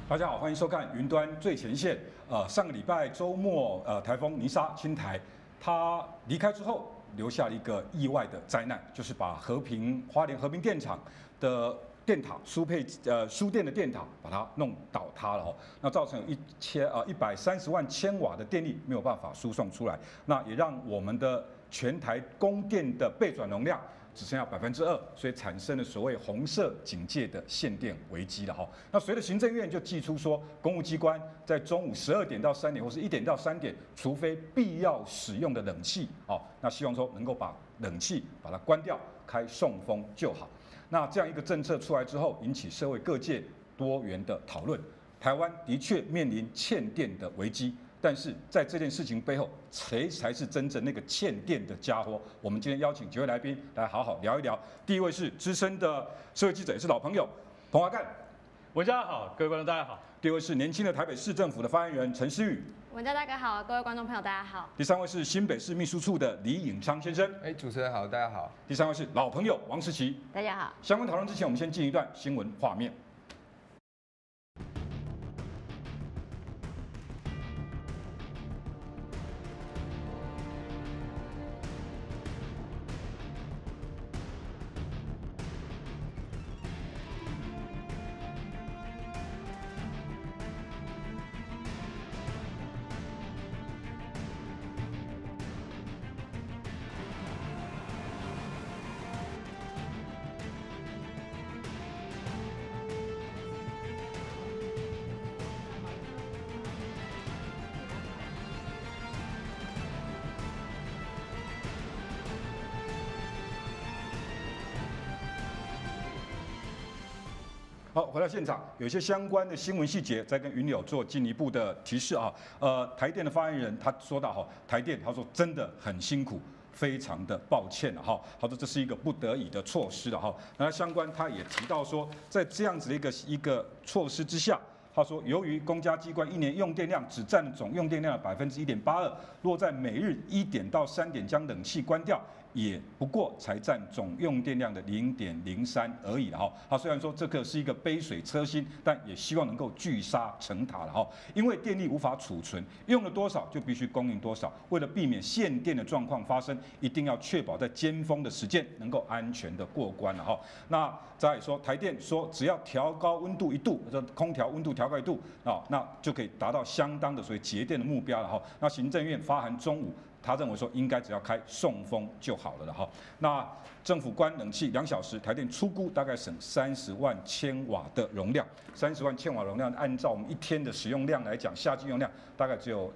大家好，欢迎收看云端最前线。上个礼拜周末，台风尼莎侵台，它离开之后，留下了一个意外的灾难，就是把花莲和平电厂的电塔输电的电塔把它弄倒塌了哦，那造成130万千瓦的电力没有办法输送出来，那也让我们的全台供电的备转容量只剩下2%，所以产生了所谓红色警戒的限电危机了哈。那随着行政院就寄出说，公务机关在中午12点到3点，或是1点到3点，除非必要使用的冷气，那希望说能够把冷气把它关掉，开送风就好。那这样一个政策出来之后，引起社会各界多元的讨论。台湾的确面临欠电的危机。但是在这件事情背后，谁才是真正那个欠电的家伙？我们今天邀请几位来宾来好好聊一聊。第一位是资深的社会记者，也是老朋友彭华干。 文家好，各位观众大家好。 第二位是年轻的台北市政府的发言人陈思宇。 文家大哥好，各位观众朋友大家好。 第三位是新北市秘书处的李颖昌先生。 主持人好，大家好。 第三位是老朋友王时齐。 大家好。 相关讨论之前，我们先进一段新闻画面。好，回到现场，有一些相关的新闻细节，再跟云友做进一步的提示啊。台电的发言人他说到台电他说真的很辛苦，非常的抱歉哈。他说这是一个不得已的措施了哈。那相关他也提到说，在这样子的一个措施之下。他说，由于公家机关1年用电量只占总用电量的1.82%，若在每日1点到3点将冷气关掉，也不过才占总用电量的0.03%而已了哈。他虽然说这个是一个杯水车薪，但也希望能够聚沙成塔了哈。因为电力无法储存，用了多少就必须供应多少。为了避免限电的状况发生，一定要确保在尖峰的时间能够安全的过关了哈。那再说台电说，只要调高温度1度，这空调温度调高1度那就可以达到相当的所谓节电的目标了哈。那行政院发函中午，他认为说应该只要开送风就好了哈。那政府关冷气2小时，台电初估大概省30万千瓦的容量，30万千瓦容量，按照我们一天的使用量来讲，夏季用量大概只有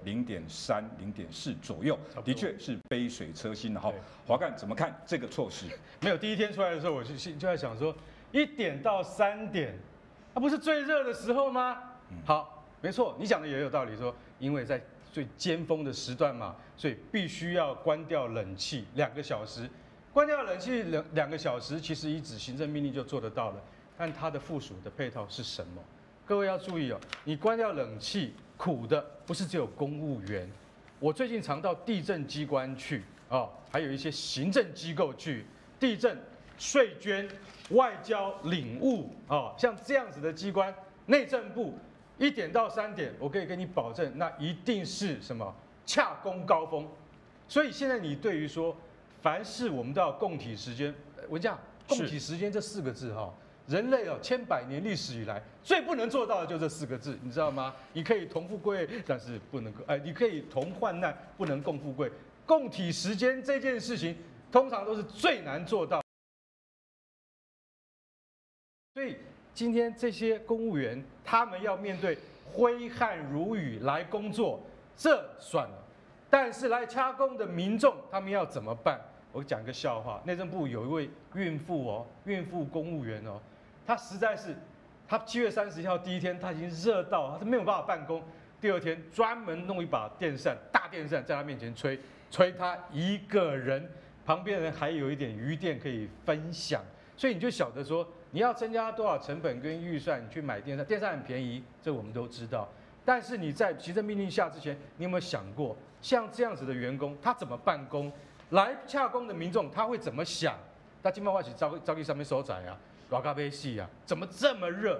0.3、0.4左右，的确是杯水车薪了哈。华干怎么看这个措施？ 没有第一天出来的时候，我就在想说，1点到3点，不是最热的时候吗？好，没错，你讲的也有道理，说因为在最尖峰的时段嘛，所以必须要关掉冷气2个小时。关掉冷气2个小时，其实一纸行政命令就做得到了，但它的附属的配套是什么？各位要注意哦，你关掉冷气，苦的不是只有公务员。我最近常到地政机关去还有一些行政机构去，地政、税捐、外交、领务像这样子的机关，内政部。1点到3点，我可以跟你保证，那一定是什么洽公高峰。所以现在你对于说，凡是我们都要共体时间，我讲共体时间这4个字人类千百年历史以来最不能做到的就这4个字，你知道吗？你可以同富贵，但是不能你可以同患难，不能共富贵。共体时间这件事情，通常都是最难做到。所以。今天这些公务员，他们要面对挥汗如雨来工作，这算了。但是来掐工的民众，他们要怎么办？我讲个笑话，内政部有一位孕妇公务员她实在是，她7月30号第一天，她已经热到她没有办法办公，第2天专门弄一把大电扇在她面前吹她一个人，旁边人还有一点余电可以分享。所以你就晓得说，你要增加多少成本跟预算，你去买电扇很便宜，这我们都知道。但是你在行政命令下之前，你有没有想过，像这样子的员工，他怎么办公？来洽公的民众他会怎么想？他今晚我是招去上面收窄啊，大咖杯戏啊，怎么这么热？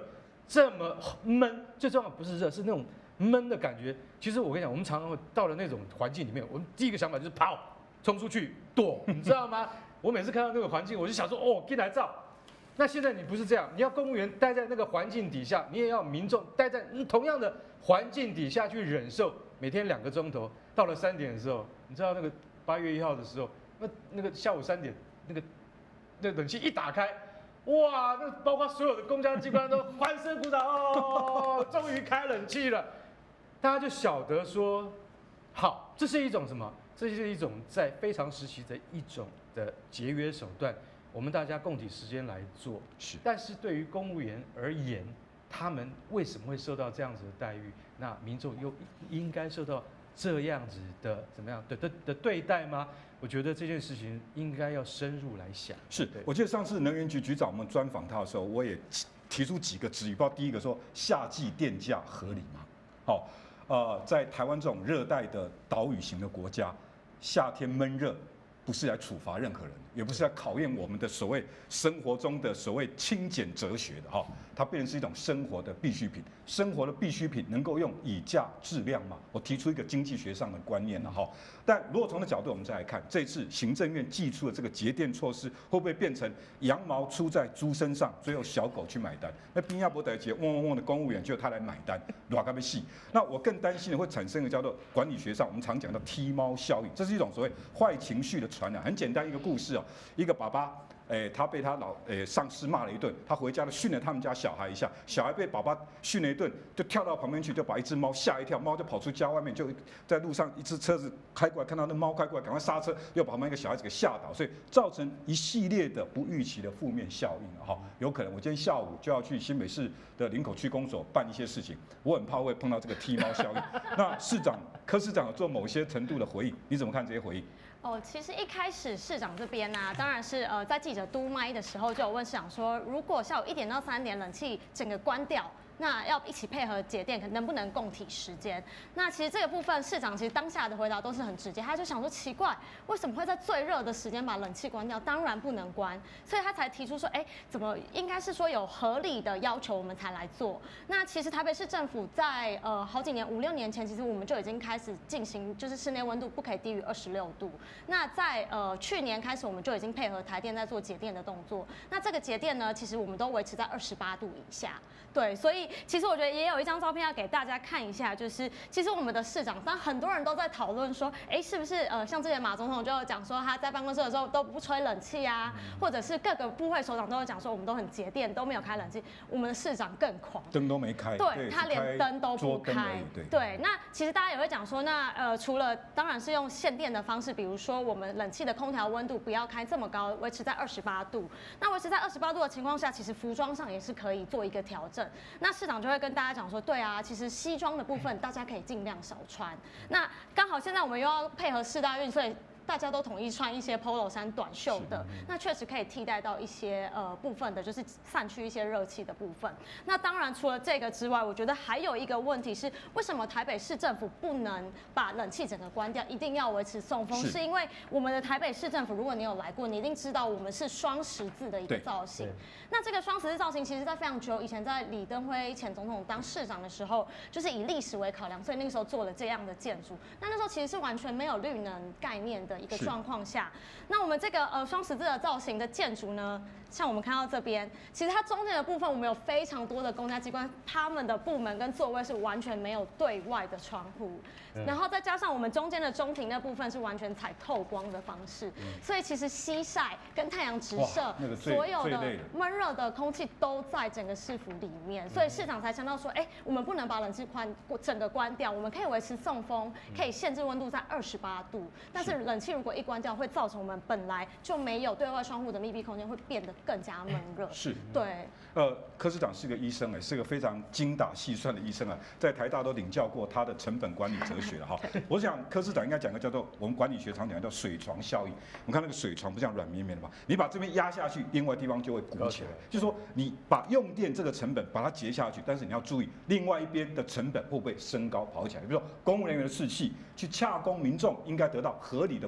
这么闷，最重要不是热，是那种闷的感觉。其实我跟你讲，我们常常会到了那种环境里面，我们第一个想法就是跑，冲出去躲，你知道吗？我每次看到那个环境，我就想说，哦，进来照。那现在你不是这样，你要公务员待在那个环境底下，你也要民众待在同样的环境底下去忍受，每天2个钟头，到了3点的时候，你知道那个8月1号的时候，那个下午3点，那冷气一打开，哇，那包括所有的公家机关都欢声鼓掌哦，终于开冷气了，大家就晓得说，好，这是一种什么？这是一种在非常时期的一种的节约手段。我们大家共体时间来做，但是对于公务员而言，他们为什么会受到这样子的待遇？那民众又应该受到这样子的怎么样的对待吗？我觉得这件事情应该要深入来想。 是，我记得上次能源局局长我们专访他的时候，我也提出几个质疑，包括第一个说夏季电价合理吗？好，在台湾这种热带的岛屿型的国家，夏天闷热。不是来处罚任何人，也不是来考验我们的所谓生活中的所谓清简哲学的哈，它变成是一种生活的必需品。生活的必需品能够用以价质量吗？我提出一个经济学上的观念了哈。但如果从的角度我们再来看，这次行政院祭出的这个节电措施，会不会变成羊毛出在猪身上，最后小狗去买单？那宾亚伯德节嗡嗡嗡的公务员就他来买单，软干被戏。那我更担心的会产生一个叫做管理学上我们常讲的踢猫效应，这是一种所谓坏情绪的传染。很简单一个故事哦，一个爸爸。他被他上司骂了一顿，他回家了训了他们家小孩一下，小孩被爸爸训了一顿，就跳到旁边去，就把一只猫吓一跳，猫就跑出家外面，就在路上一只车子开过来，看到那猫开过来，赶快刹车，又把旁边一个小孩子给吓倒，所以造成一系列的不预期的负面效应了哈。有可能我今天下午就要去新北市的林口区公所办一些事情，我很怕会碰到这个踢猫效应。那柯市长有做某些程度的回应，你怎么看这些回应？ 其实一开始市长这边呢，当然是在记者督麦的时候就有问市长说，如果下午1点到3点冷气整个关掉，那要一起配合节电，能不能共体时间？那其实这个部分市长其实当下的回答都是很直接，他就想说奇怪，为什么会在最热的时间把冷气关掉？当然不能关，所以他才提出说，怎么应该是说有合理的要求我们才来做。那其实台北市政府在好几年5、6年前，其实我们就已经开始进行，就是室内温度不可以低于26度。那在去年开始，我们就已经配合台电在做节电的动作。那这个节电呢，其实我们都维持在28度以下。对，所以其实我觉得也有一张照片要给大家看一下，就是其实我们的市长，当很多人都在讨论说，是不是像之前马总统就有讲说他在办公室的时候都不吹冷气啊，或者是各个部会首长都有讲说我们都很节电，都没有开冷气。我们的市长更狂， 灯都没开， 对，他连灯都不开。对，那其实大家也会讲说，那除了当然是用限电的方式，比如说我们冷气的空调温度不要开这么高，维持在28度。那维持在28度的情况下，其实服装上也是可以做一个调整。那市长就会跟大家讲说，对啊，其实西装的部分大家可以尽量少穿。那刚好现在我们又要配合世大运，所以大家都统一穿一些 polo 衫短袖的，那确实可以替代到一些部分的，就是散去一些热气的部分。那当然除了这个之外，我觉得还有一个问题是，为什么台北市政府不能把冷气整个关掉，一定要维持送风？是因为我们的台北市政府，如果你有来过，你一定知道我们是双十字的一个造型。那这个双十字造型，其实在非常久以前，在李登辉前总统当市长的时候，就是以历史为考量，所以那个时候做了这样的建筑。那时候其实是完全没有绿能概念的一个状况下，那我们这个双十字的造型的建筑呢，像我们看到这边，其实它中间的部分，我们有非常多的公家机关，他们的部门跟座位是完全没有对外的窗户，然后再加上我们中间的中庭那部分是完全采透光的方式，所以其实西晒跟太阳直射，所有的闷热的空气都在整个市府里面，所以市长才强调说，我们不能把冷气整个关掉，我们可以维持送风，可以限制温度在28度，但是冷气如果一关掉，会造成我们本来就没有对外窗户的密闭空间会变得更加闷热。 是， 对。 柯市长是个医生是个非常精打细算的医生在台大都领教过他的成本管理哲学了哈。我想柯市长应该讲个叫做我们管理学常讲叫水床效应。我们看那个水床不像软绵绵的嘛，你把这边压下去，另外地方就会鼓起来。就是说你把用电这个成本把它节下去，但是你要注意另外一边的成本会不会升高跑起来。比如说公务人员的士气，去洽公民众应该得到合理的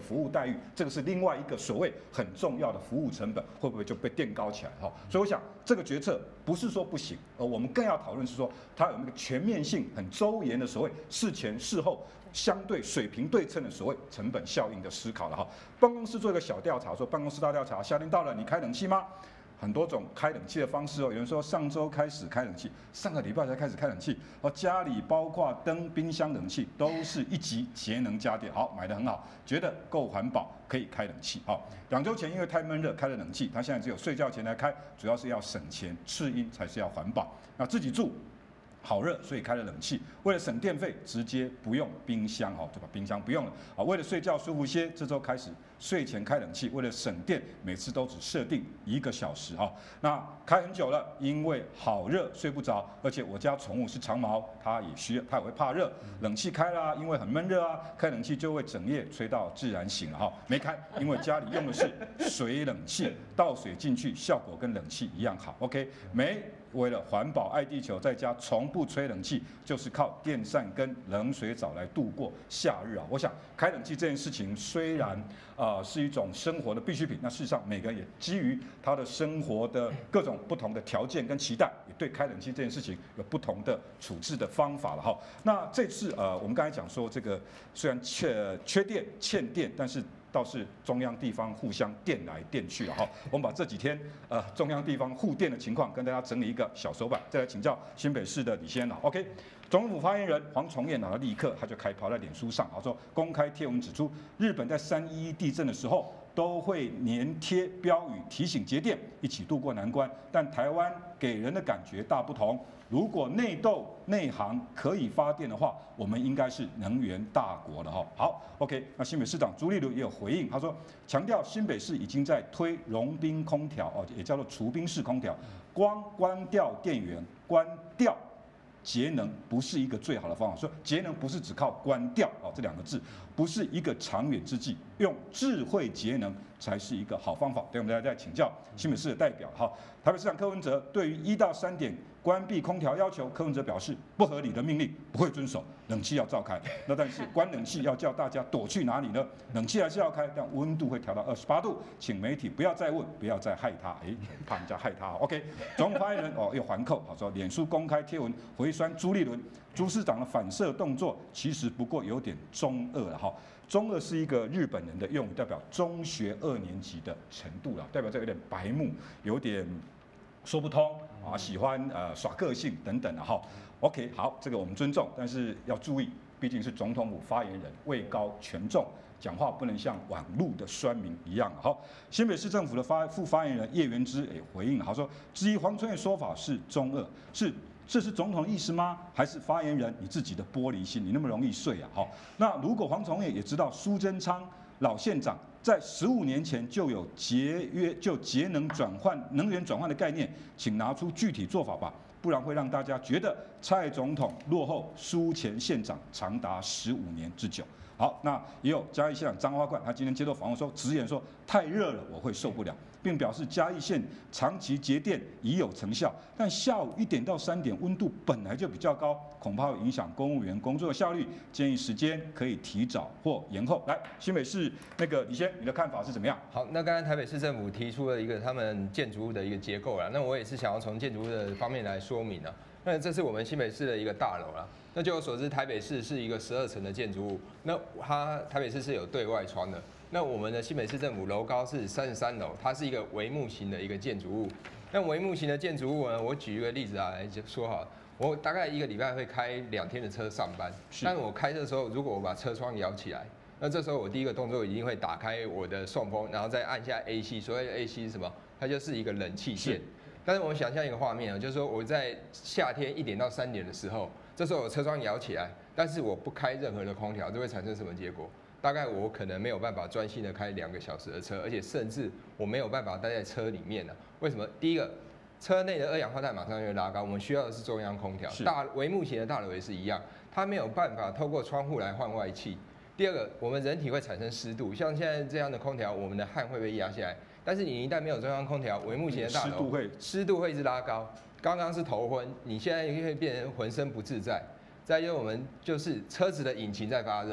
服务待遇，这个是另外一个所谓很重要的服务成本，会不会就被垫高起来哈？所以我想这个决策不是说不行，我们更要讨论是说它有那个全面性、很周延的所谓事前事后相对水平对称的所谓成本效应的思考了哈。办公室做一个小调查，说办公室大调查，夏天到了，你开冷气吗？很多种开冷气的方式哦，有人说上周开始开冷气，上个礼拜才开始开冷气，家里包括灯、冰箱、冷气都是1级节能家电，好，买得很好，觉得够环保，可以开冷气。好，2周前因为太闷热开了冷气，他现在只有睡觉前来开，主要是要省钱，次因才是要环保。那自己住好热，所以开了冷气。为了省电费，直接不用冰箱，就把冰箱不用了。为了睡觉舒服些，这周开始睡前开冷气。为了省电，每次都只设定1个小时。那开很久了，因为好热睡不着，而且我家宠物是长毛，它也会怕热。冷气开啦，因为很闷热啊，开冷气就会整夜吹到自然醒了。没开，因为家里用的是水冷气，倒水进去，效果跟冷气一样好。OK， 没。为了环保爱地球，在家从不吹冷气，就是靠电扇跟冷水澡来度过夏日啊。我想开冷气这件事情虽然是一种生活的必需品，那事实上每个人也基于他的生活的各种不同的条件跟期待，也对开冷气这件事情有不同的处置的方法了哈。那这次我们刚才讲说这个虽然缺电欠电，但是倒是中央地方互相电来电去了哈。我们把这几天中央地方互电的情况跟大家整理一个小手板，再来请教新北市的李先生。OK， 总统府发言人黄崇彦立刻他就开跑在脸书上，说公开贴文指出，日本在3.11地震的时候都会粘贴标语提醒节电，一起度过难关，但台湾给人的感觉大不同。如果内斗内行可以发电的话，我们应该是能源大国了哈。好 ，OK， 那新北市长朱立伦也有回应，他说强调新北市已经在推融冰空调也叫做除冰式空调，光关掉电源，关掉节能不是一个最好的方法，所以节能不是只靠关掉这2个字，不是一个长远之计，用智慧节能才是一个好方法。对，我们大家再请教新北市的代表台北市长柯文哲对于1到3点关闭空调要求，柯文哲表示不合理的命令不会遵守，冷气要照开。那但是关冷气要叫大家躲去哪里呢？冷气还是要开，但温度会调到28度，请媒体不要再问，不要再害他，怕人家害他。OK， 总统发言人又还扣，说脸书公开贴文回酸朱立伦，朱市长的反射动作其实不过有点中二了哈。中二是一个日本人的用语，代表中学2年级的程度了，代表这有点白目，有点说不通喜欢耍个性等等的哈。OK， 好，这个我们尊重，但是要注意，毕竟是总统府发言人，位高权重，讲话不能像网路的酸民一样。好，新北市政府的副发言人叶元之也回应了，他说质疑黄春燕说法是中二，这是总统的意思吗？还是发言人你自己的玻璃心，你那么容易碎啊？好，那如果黄崇彦也知道苏贞昌老县长在15年前就有节能转换、能源转换的概念，请拿出具体做法吧，不然会让大家觉得蔡总统落后苏前县长长达15年之久。好，那也有嘉义县长张花冠，他今天接受访问说，直言说太热了，我会受不了，并表示嘉义县长期节电已有成效，但下午1点到3点温度本来就比较高，恐怕会影响公务员工作的效率，建议时间可以提早或延后。来，新北市李先，你的看法是怎么样？ 好，那刚才台北市政府提出了一个他们建筑物的一个结构啦，那我也是想要从建筑物的方面来说明啊。那这是我们新北市的一个大楼啦。那据我所知，台北市是一个12层的建筑物，那台北市是有对外窗的。那我们的新北市政府楼高是33楼，它是一个帷幕型的一个建筑物。那帷幕型的建筑物呢，我举一个例子来说好了，我大概1个礼拜会开2天的车上班，但我开的时候，如果我把车窗摇起来，那这时候我第一个动作一定会打开我的送风，然后再按下 AC。所谓的 AC 是什么？它就是一个冷气线。但是我们想象一个画面啊，就是说我在夏天1点到3点的时候，这时候我车窗摇起来，但是我不开任何的空调，这会产生什么结果？大概我可能没有办法专心的开2个小时的车，而且甚至我没有办法待在车里面了。为什么？第一个，车内的2氧化碳马上就会拉高，我们需要的是中央空调，帷幕型的大楼也是一样，它没有办法透过窗户来换外气。第二个，我们人体会产生湿度，像现在这样的空调，我们的汗会被压下来。但是你一旦没有中央空调，帷幕型的大楼，湿度会一直拉高。刚刚是头昏，你现在会变成浑身不自在。再就是我们就是车子的引擎在发热，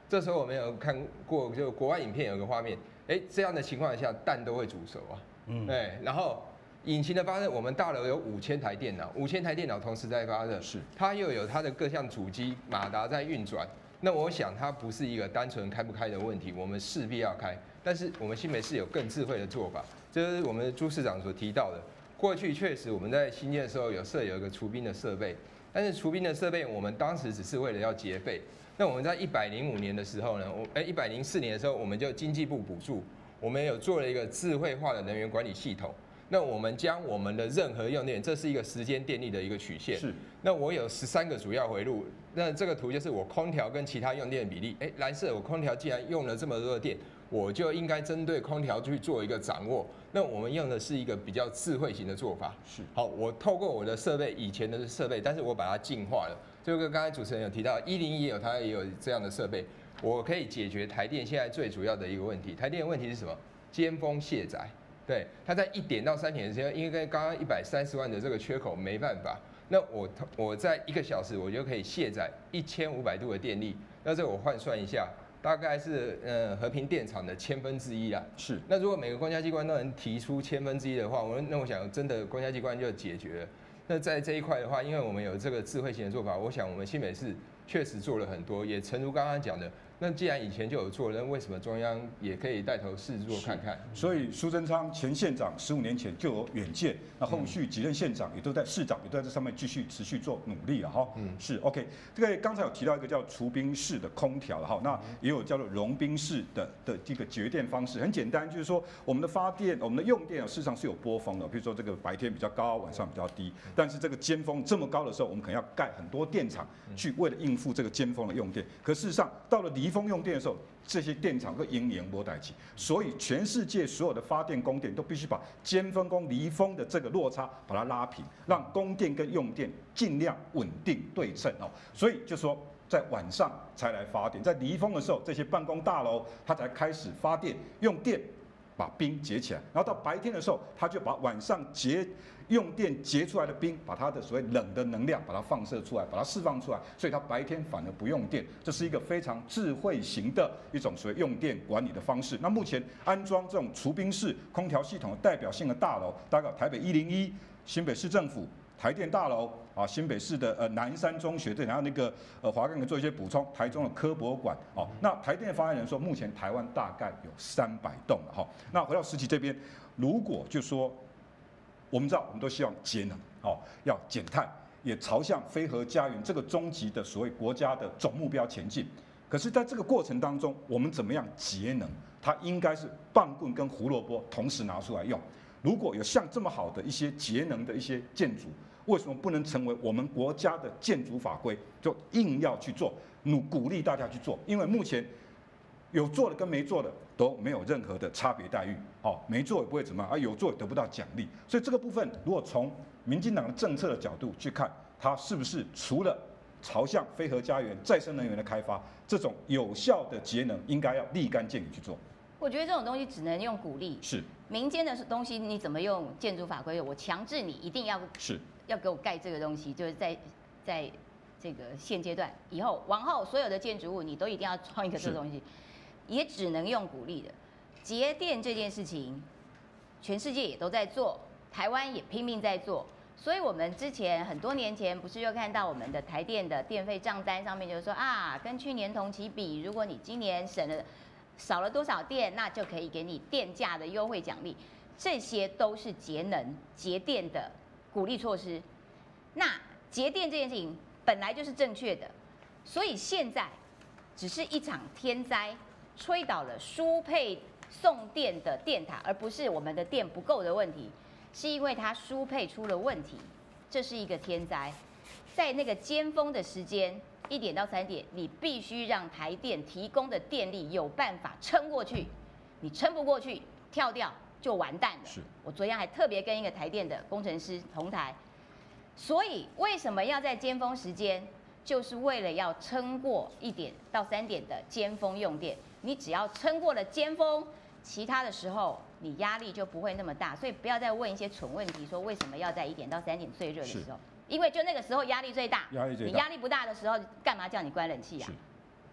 这时候我们有看过，就国外影片有个画面，这样的情况下蛋都会煮熟啊。对，然后引擎的发热，我们大楼有5000台电脑，5000台电脑同时在发热， 是它又有它的各项主机马达在运转。那我想它不是一个单纯开不开的问题，我们势必要开。但是我们新北市有更智慧的做法，这就是我们朱市长所提到的。过去确实我们在新建的时候有设有一个除冰的设备，但是除冰的设备我们当时只是为了要节费。那我们在105年的时候呢，104年的时候我们就经济部补助，我们有做了一个智慧化的能源管理系统。那我们将我们的任何用电，这是一个时间电力的一个曲线。 是。 那我有13个主要回路，那这个图就是我空调跟其他用电的比例。蓝色我空调既然用了这么多的电，我就应该针对空调去做一个掌握。那我们用的是一个比较智慧型的做法。 是。 好，我透过我的设备，以前的设备，但是我把它进化了。就跟刚才主持人有提到，101它也有这样的设备，我可以解决台电现在最主要的一个问题。台电的问题是什么？尖峰卸载。对，它在1点到3点的时候，因为刚刚130万的这个缺口没办法，那我在1个小时我就可以卸载1500度的电力，那这我换算一下，大概是和平电厂的1/1000啦。 是。 那如果每个公家机关都能提出1/1000的话，那我想真的公家机关就解决了。那在这一块的话，因为我们有这个智慧型的做法，我想我们新北市确实做了很多，也诚如刚刚讲的。那既然以前就有做，那为什么中央也可以带头试做看看？ 所以苏贞昌前县长15年前就有远见，那后续几任县长也都在市长也都在这上面持续做努力了哈。是 OK。这个刚才有提到一个叫除冰式的空调了哈，那也有叫做融冰式的这个节电方式，很简单，就是说我们的发电、我们的用电事实上是有波峰的，比如说这个白天比较高，晚上比较低，但是这个尖峰这么高的时候，我们可能要盖很多电厂去为了应付这个尖峰的用电，可事实上到了离峰用电的时候，这些电厂会营营波代起，所以全世界所有的发电供电都必须把尖峰跟离峰的这个落差把它拉平，让供电跟用电尽量稳定对称哦。所以就说在晚上才来发电，在离峰的时候，这些办公大楼它才开始发电用电，把冰结起来，然后到白天的时候，它就把晚上用电结出来的冰，把它的所谓冷的能量把它放射出来，把它释放出来，所以它白天反而不用电，这是一个非常智慧型的一种所谓用电管理的方式。那目前安装这种除冰式空调系统的代表性的大楼，大概台北101、新北市政府、台电大楼啊，新北市的南山中学，对，然后那个华哥可以做一些补充，台中的科博馆哦。那台电的发言人说，目前台湾大概有300栋了哈。那回到实际这边，如果就说我们知道，我们都希望节能哦，要减碳，也朝向非核家园这个终极的所谓国家的总目标前进。可是，在这个过程当中，我们怎么样节能？它应该是棒棍跟胡萝卜同时拿出来用。如果有像这么好的一些节能的一些建筑，为什么不能成为我们国家的建筑法规？就硬要去做，鼓励大家去做，因为目前有做的跟没做的都没有任何的差别待遇，哦，没做也不会怎么样，而有做也得不到奖励。所以这个部分，如果从民进党的政策的角度去看，它是不是除了朝向非核家园、再生能源的开发，这种有效的节能，应该要立竿见影去做？ 我觉得这种东西只能用鼓励， 是民间的东西，你怎么用建筑法规？我强制你一定要给我盖这个东西，就是在这个现阶段以后往后所有的建筑物，你都一定要装一个这个东西，也只能用鼓励的。节电这件事情，全世界也都在做，台湾也拼命在做。所以我们之前很多年前不是就看到我们的台电的电费账单上面就是说啊，跟去年同期比，如果你今年少了多少电，那就可以给你电价的优惠奖励，这些都是节能节电的鼓励措施。那节电这件事情本来就是正确的，所以现在只是一场天灾，吹倒了输配送电的电塔，而不是我们的电不够的问题，是因为它输配出了问题，这是一个天灾。在那个尖峰的时间，1点到3点，你必须让台电提供的电力有办法撑过去，你撑不过去，跳掉就完蛋了。我昨天还特别跟一个台电的工程师同台，所以为什么要在尖峰时间，就是为了要撑过1点到3点的尖峰用电。你只要撑过了尖峰，其他的时候你压力就不会那么大。所以不要再问一些蠢问题，说为什么要在1点到3点最热的时候。因为就那个时候压力最大，你压力不大的时候，干嘛叫你关冷气啊？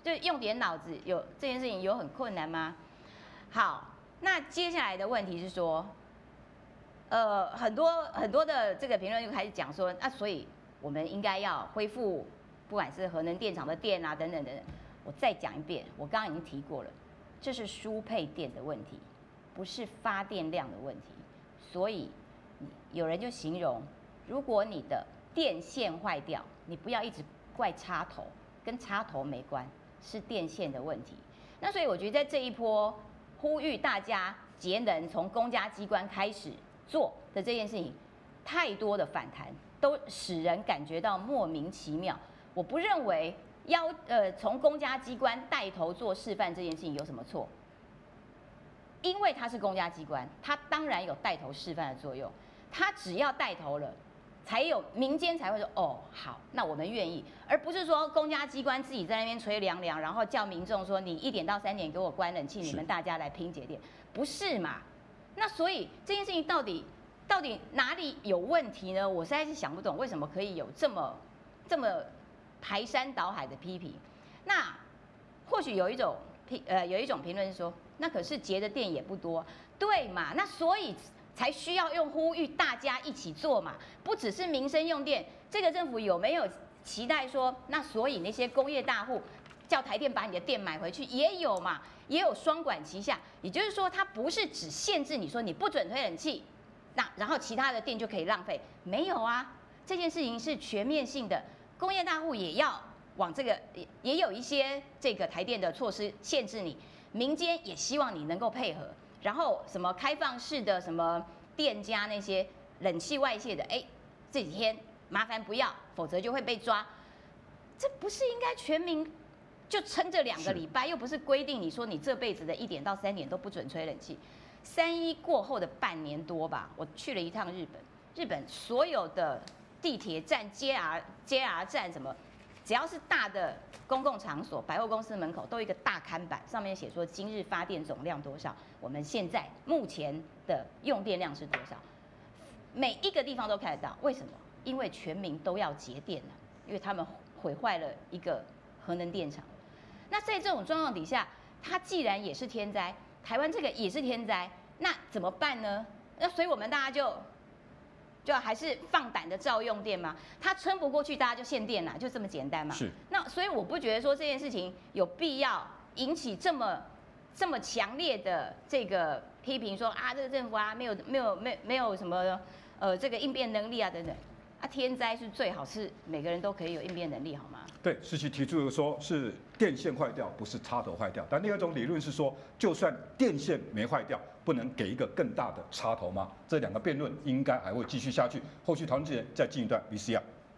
就用点脑子，有这件事情有很困难吗？好，那接下来的问题是说，很多的这个评论就开始讲说，那所以我们应该要恢复，不管是核能电厂的电啊等等等等。我再讲一遍，我刚刚已经提过了，这是输配电的问题，不是发电量的问题。所以有人就形容，如果你的电线坏掉，你不要一直怪插头，跟插头没关，是电线的问题。那所以我觉得在这一波呼吁大家节能，从公家机关开始做的这件事情，太多的反弹都使人感觉到莫名其妙。我不认为从公家机关带头做示范这件事情有什么错，因为它是公家机关，它当然有带头示范的作用。它只要带头了，才有民间才会说哦好，那我们愿意，而不是说公家机关自己在那边吹凉凉，然后叫民众说你1点到3点给我关冷气，你们大家来拼节电，不是嘛？那所以这件事情到底哪里有问题呢？我实在是想不懂，为什么可以有这么排山倒海的批评？那或许有一种评论是说，那可是节的电也不多，对嘛？那所以才需要用呼吁大家一起做嘛，不只是民生用电。这个政府有没有期待说，那所以那些工业大户叫台电把你的电买回去，也有嘛，也有双管齐下。也就是说，它不是只限制你说你不准推冷气，那然后其他的电就可以浪费，没有啊。这件事情是全面性的，工业大户也要往这个，也有一些这个台电的措施限制你，民间也希望你能够配合。然后什么开放式的什么店家那些冷气外泄的，这几天麻烦不要，否则就会被抓。这不是应该全民就撑这2个礼拜，又不是规定你说你这辈子的1点到3点都不准吹冷气。3.1过后的半年多吧，我去了一趟日本，日本所有的地铁站、JR 站什么，只要是大的公共场所，百货公司门口都有一个大看板，上面写说今日发电总量多少，我们现在目前的用电量是多少，每一个地方都看得到。为什么？因为全民都要节电了，因为他们毁坏了一个核能电厂。那在这种状况底下，它既然也是天灾，台湾这个也是天灾，那怎么办呢？那所以我们大家就还是放胆的照用电吗？它撑不过去，大家就限电啦，就这么简单嘛。 是。那所以我不觉得说这件事情有必要引起这么强烈的这个批评，说啊这个政府啊没有什么这个应变能力啊等等。啊，天灾是最好是每个人都可以有应变能力，好吗？ 对，世奇提出的说是电线坏掉，不是插头坏掉。但另一种理论是说，就算电线没坏掉，不能给一个更大的插头吗？这2个辩论应该还会继续下去。后续讨论之前再进一段 VCR。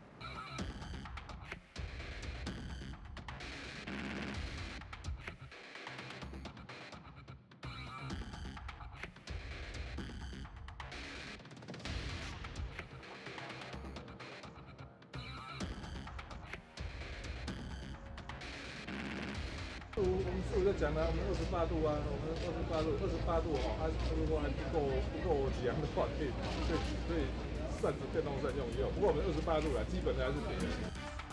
我们师傅就讲了，我们28度啊，我们28度哈，如果还不够凉的话，可以擅自电动扇用一用。不过我们28度啦，基本的还是平的。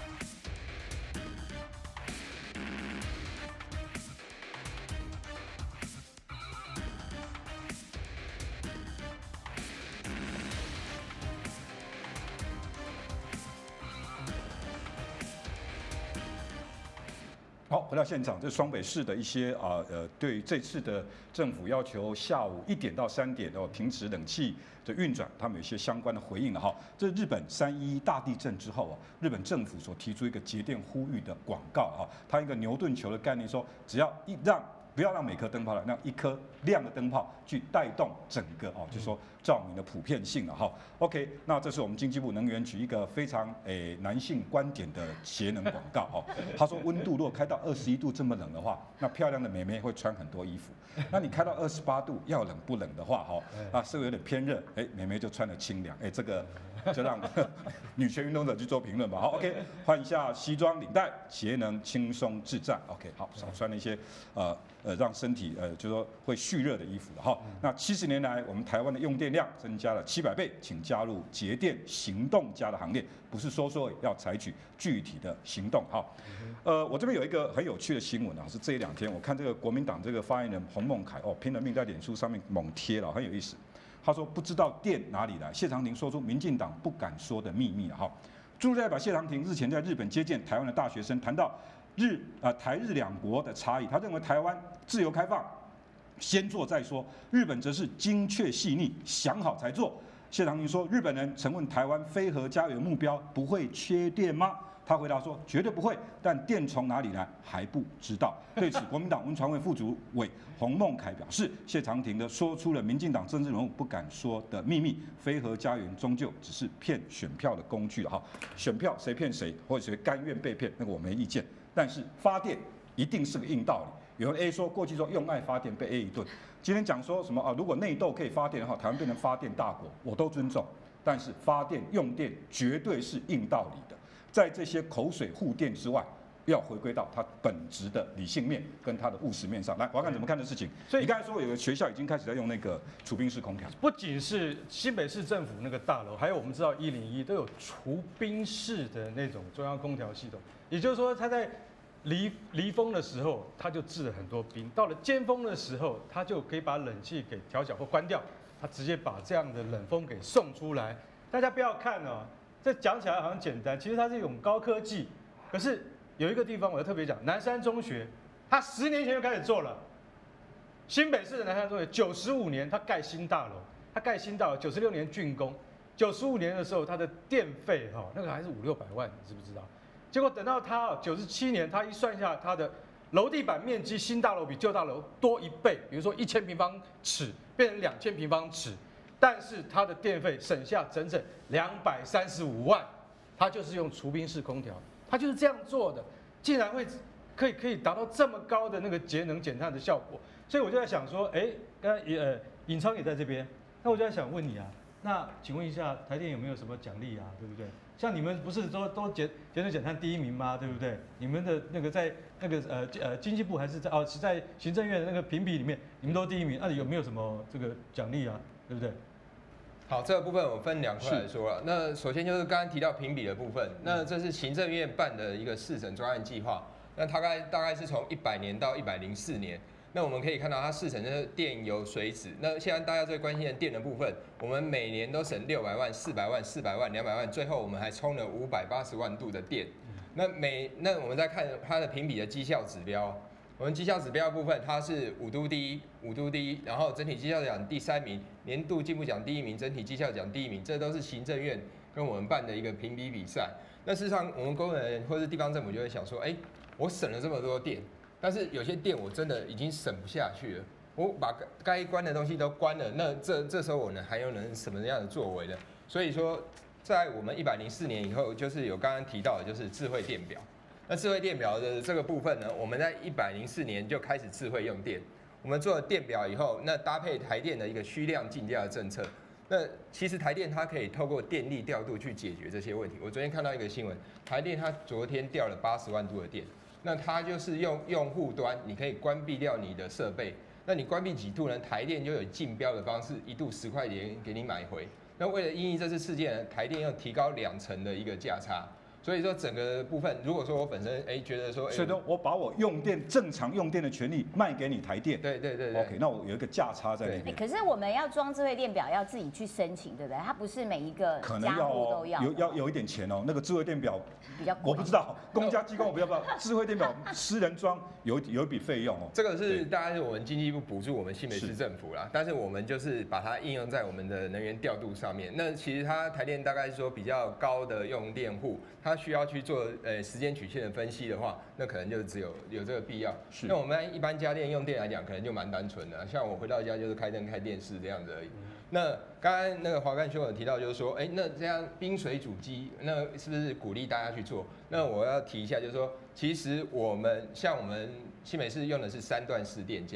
好，回到现场，这是双北市的一些对于这次的政府要求下午1点到3点停止冷气的运转，他们有一些相关的回应了哈。这是日本3.1大地震之后日本政府所提出一个节电呼吁的广告它一个牛顿球的概念说，只要不要让每颗灯泡让一颗亮的灯泡去带动整个就是说照明的普遍性了哈。OK， 那这是我们经济部能源局一个非常男性观点的节能广告他说温度如果开到21度这么冷的话，那漂亮的妹妹会穿很多衣服。那你开到28度要冷不冷的话稍微有点偏热，妹妹就穿得清凉。这个就让女权运动者去做评论吧。好 ，OK， 换一下西装领带，节能轻松自在。OK， 好，少穿了一些让身体就是说会蓄热的衣服了哈。那70年来，我们台湾的用电量增加了700倍，请加入节电行动家的行列，不是说要采取具体的行动哈。我这边有一个很有趣的新闻啊，是这一2天我看这个国民党这个发言人洪孟凯拼了命在脸书上面猛贴了，很有意思。他说不知道电哪里来，谢长廷说出民进党不敢说的秘密哈。驻日代表谢长廷日前在日本接见台湾的大学生，谈到台日2国的差异，他认为台湾自由开放，先做再说；日本则是精确细腻，想好才做。谢长廷说，日本人曾问台湾非核家园目标不会缺电吗？他回答说绝对不会，但电从哪里来还不知道。对此，国民党文传会副主委洪孟凯表示，谢长廷的说出了民进党政治人物不敢说的秘密，非核家园终究只是骗选票的工具了哈。选票谁骗谁，或者谁甘愿被骗，那个我没意见。但是发电一定是个硬道理。有人 A 说过去说用爱发电被 A 一顿，今天讲说什么啊？如果内斗可以发电的话，台湾变成发电大国，我都尊重。但是发电用电绝对是硬道理的，在这些口水护电之外，要回归到它本质的理性面跟它的务实面上来。我要看怎么看这事情。所以你刚才说有个学校已经开始在用那个除冰式空调， 不仅是新北市政府那个大楼，还有我们知道101都有除冰式的那种中央空调系统，也就是说它在离峰的时候，它就制了很多冰；到了尖峰的时候，它就可以把冷气给调小或关掉，它直接把这样的冷风给送出来。大家不要看哦，这讲起来好像简单，其实它是一种高科技。可是有一个地方我要特别讲，南山中学，它10年前就开始做了。新北市的南山中学95年它盖新大楼，它盖新大楼96年竣工，95年的时候它的电费那个还是500-600万，你知不知道？结果等到它97年，它一算下它的楼地板面积，新大楼比旧大楼多1倍，比如说1000平方尺变成2000平方尺，但是它的电费省下整整235万，它就是用除冰式空调，它就是这样做的，竟然会可以达到这么高的那个节能减碳的效果，所以我就在想说，刚刚尹昌也在这边，那我就在想问你啊，那请问一下台电有没有什么奖励啊，对不对？像你们不是都节能减碳第1名吗？对不对？你们的那个在那个经济部还是在行政院的那个评比里面，你们都第1名，那有没有什么这个奖励啊？对不对？ 好，这个部分我分2块来说了。那首先就是刚刚提到评比的部分，那这是行政院办的一个4省专案计划，那大概是从100年到104年。那我们可以看到，它4省的电油水纸。那现在大家最关心的电的部分，我们每年都省600万、400万、400万、200万，最后我们还充了580万度的电。那我们再看它的评比的绩效指标，我们绩效指标的部分，它是5都第一，然后整体绩效奖第3名，年度进步奖第1名，整体绩效奖第1名，这都是行政院跟我们办的一个评比比赛。那事实上，我们公人或是地方政府就会想说，我省了这么多电。但是有些电我真的已经省不下去了，我把该关的东西都关了，那这时候我还能什么样的作为呢？所以说，在我们104年以后，就是有刚刚提到的，就是智慧电表。那智慧电表的这个部分呢，我们在104年就开始智慧用电。我们做了电表以后，那搭配台电的一个虚量竞价的政策，那其实台电它可以透过电力调度去解决这些问题。我昨天看到一个新闻，台电它昨天调了80万度的电。那它就是用户端，你可以关闭掉你的设备。那你关闭几度呢？台电就有竞标的方式，1度10块钱给你买回。那为了因应这次事件，台电要提高2成的一个价差。所以说整个部分，如果说我本身觉得说， 所以说我把我用电正常用电的权利卖给你台电， 对 ，OK， 那我有一个价差在那边。 可是我们要装智慧电表要自己去申请，对不对？它不是每一个家户都要， 要有一点钱哦。那个智慧电表比较贵， 我不知道公家机关我不知道，智慧电表私人装有一笔费用哦。 这个是大概是我们经济部补助我们新北市政府啦，但是我们就是把它应用在我们的能源调度上面。那其实它台电大概是说比较高的用电户，它需要去做时间曲线的分析的话，那可能就只有这个必要。那我们一般家电用电来讲，可能就蛮单纯的，像我回到家就是开灯开电视这样子而已。那刚刚那个华干兄有提到，就是说，那这样冰水煮机，那是不是鼓励大家去做？那我要提一下，就是说，其实我们新北市用的是3段式电价。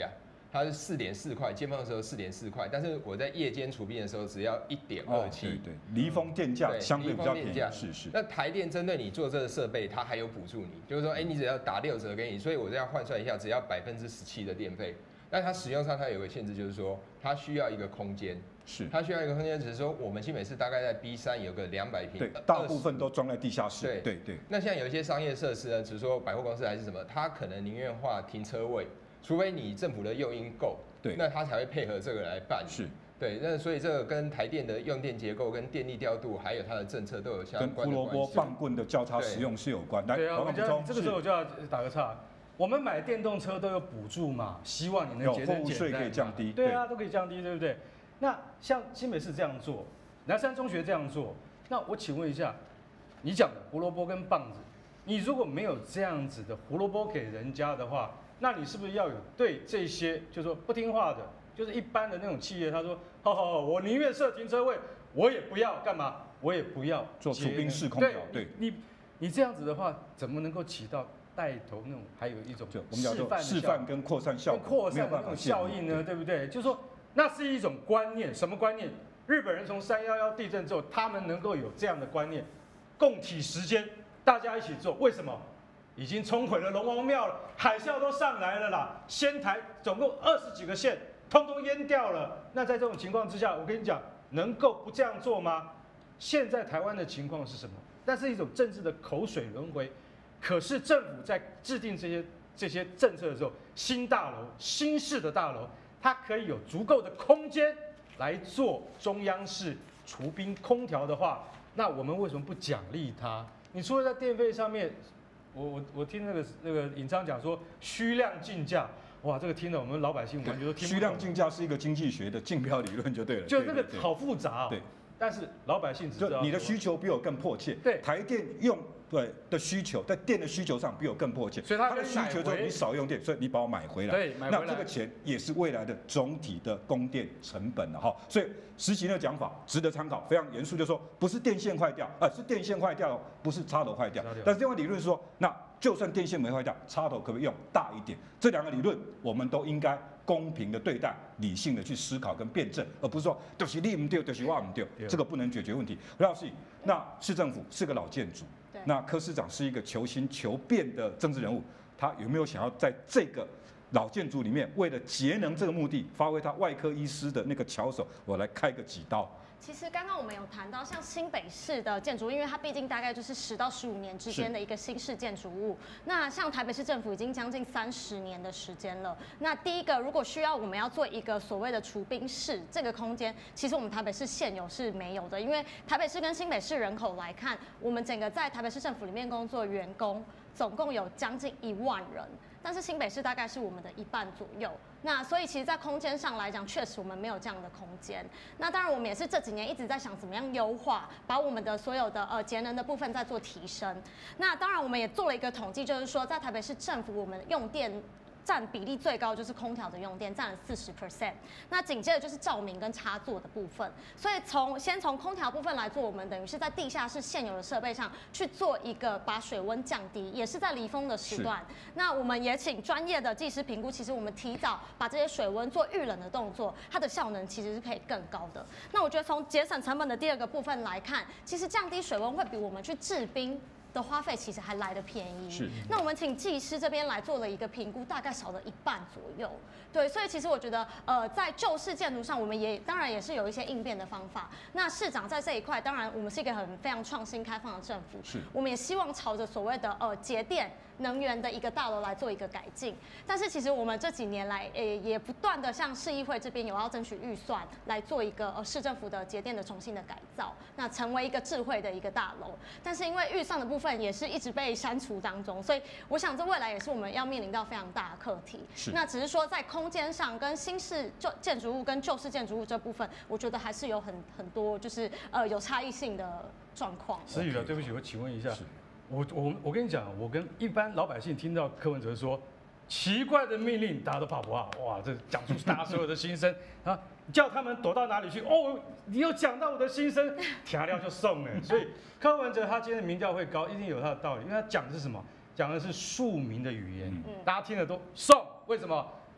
它是4.4块，尖峰的时候4.4块，但是我在夜间除冰的时候只要1.27， 对，离峰电价相对比较便宜，是。 那台电针对你做这个设备，它还有补助你，就是说，你只要打6折给你，所以我这样换算一下，只要17%的电费。但它使用上它有个限制，就是说它需要一个空间。它需要一个空间，只是说我们新北市大概在 B3有个200平， 对，大部分都装在地下室。对。 那现在有一些商业设施呢，只是说百货公司还是什么，它可能宁愿划停车位，除非你政府的诱因够，对，那它才会配合这个来办。对，那所以这个跟台电的用电结构、跟电力调度，还有它的政策都有相关的关系。 跟胡萝卜棒棍的交叉使用是有关。 对啊，这个时候我就要打个岔。我们买电动车都有补助嘛，希望你能节能减碳。 税可以降低。 对啊，都可以降低，对不对？那像新北市这样做，南山中学这样做，那我请问一下，你讲的胡萝卜跟棒子，你如果没有这样子的胡萝卜给人家的话，那你是不是要有对这些就是说不听话的，就是一般的那种企业，他说好，我宁愿设停车位，我也不要干嘛，我也不要做除冰式空调。对， 你这样子的话，怎么能够起到带头那种，还有一种我们叫做示范跟扩散效果， 扩散的那种效应呢，对不对？就是说。那是一种观念，什么观念？日本人从311地震之后，他们能够有这样的观念，共体时间，大家一起做。为什么？已经冲毁了龙王庙了，海啸都上来了啦，仙台总共20几个县，通通淹掉了。那在这种情况之下，我跟你讲，能够不这样做吗？现在台湾的情况是什么？那是一种政治的口水轮回。可是政府在制定这些政策的时候，新大楼、新式的大楼。它可以有足够的空间来做中央式除冰空调的话，那我们为什么不奖励它？你除了在电费上面，我听那个尹昌讲说虚量竞价，哇，这个听了我们老百姓完全都听不懂。 虚量竞价是一个经济学的竞标理论就对了， 就那个好复杂。对，但是老百姓只知道你的需求比我更迫切。 对， 台电用。对的需求，在电的需求上比我更迫切， 所以他的需求就是你少用电，所以你把我买回来。 对，买回来。 那这个钱也是未来的总体的供电成本了哈。所以实行的讲法值得参考，非常严肃，就说不是电线坏掉，是电线坏掉，不是插头坏掉。但是另外理论说，那就算电线没坏掉，插头可不可以用大一点？这两个理论我们都应该公平的对待，理性的去思考跟辩证，而不是说就是你唔对，就是我唔对，这个不能解决问题。何老师，那市政府是个老建筑。那柯市长是一个求新求变的政治人物，他有没有想要在这个老建筑里面，为了节能这个目的，发挥他外科医师的那个巧手，我来开个几刀？ 其实刚刚我们有谈到，像新北市的建筑，因为它毕竟大概就是10到15年之间的一个新式建筑物。那像台北市政府已经将近30年的时间了。那第一个，如果需要我们要做一个所谓的除冰室这个空间，其实我们台北市现有是没有的，因为台北市跟新北市人口来看，我们整个在台北市政府里面工作的员工总共有将近1万人。但是新北市大概是我们的1半左右，那所以其实，在空间上来讲，确实我们没有这样的空间。那当然，我们也是这几年一直在想怎么样优化，把我们的所有的节能的部分在做提升。那当然，我们也做了一个统计，就是说在台北市政府，我们用电占比例最高就是空调的用电占了40%，那紧接着就是照明跟插座的部分。所以先从空调部分来做，我们等于是在地下室现有的设备上去做一个把水温降低，也是在离峰的时段。那我们也请专业的技师评估，其实我们提早把这些水温做预冷的动作，它的效能其实是可以更高的。那我觉得从节省成本的第二个部分来看，其实降低水温会比我们去制冰的花费其实还来得便宜。是。那我们请技师这边来做了一个评估，大概少了1半左右。对，所以其实我觉得，在旧式建筑上，我们也当然也是有一些应变的方法。那市长在这一块，当然我们是一个非常创新开放的政府，是。我们也希望朝着所谓的节电能源的一个大楼来做一个改进。但是其实我们这几年来，也不断的向市议会这边有要争取预算来做一个市政府的节电的重新的改造，那成为一个智慧的一个大楼。但是因为预算的部分也是一直被删除当中，所以我想这未来也是我们要面临到非常大的课题。是。那只是说在空间上跟新式建筑物跟旧式建筑物这部分，我觉得还是有很多就是有差异性的状况。 思雨啊，对不起，我请问一下，我跟你讲，我跟一般老百姓听到柯文哲说奇怪的命令，大家都怕不怕？哇，这讲出大家所有的心声啊！叫他们躲到哪里去？哦，你又讲到我的心声，调料就送了。所以柯文哲他今天的民调会高，一定有他的道理，因为他讲的是什么？讲的是庶民的语言，大家听了都送。为什么？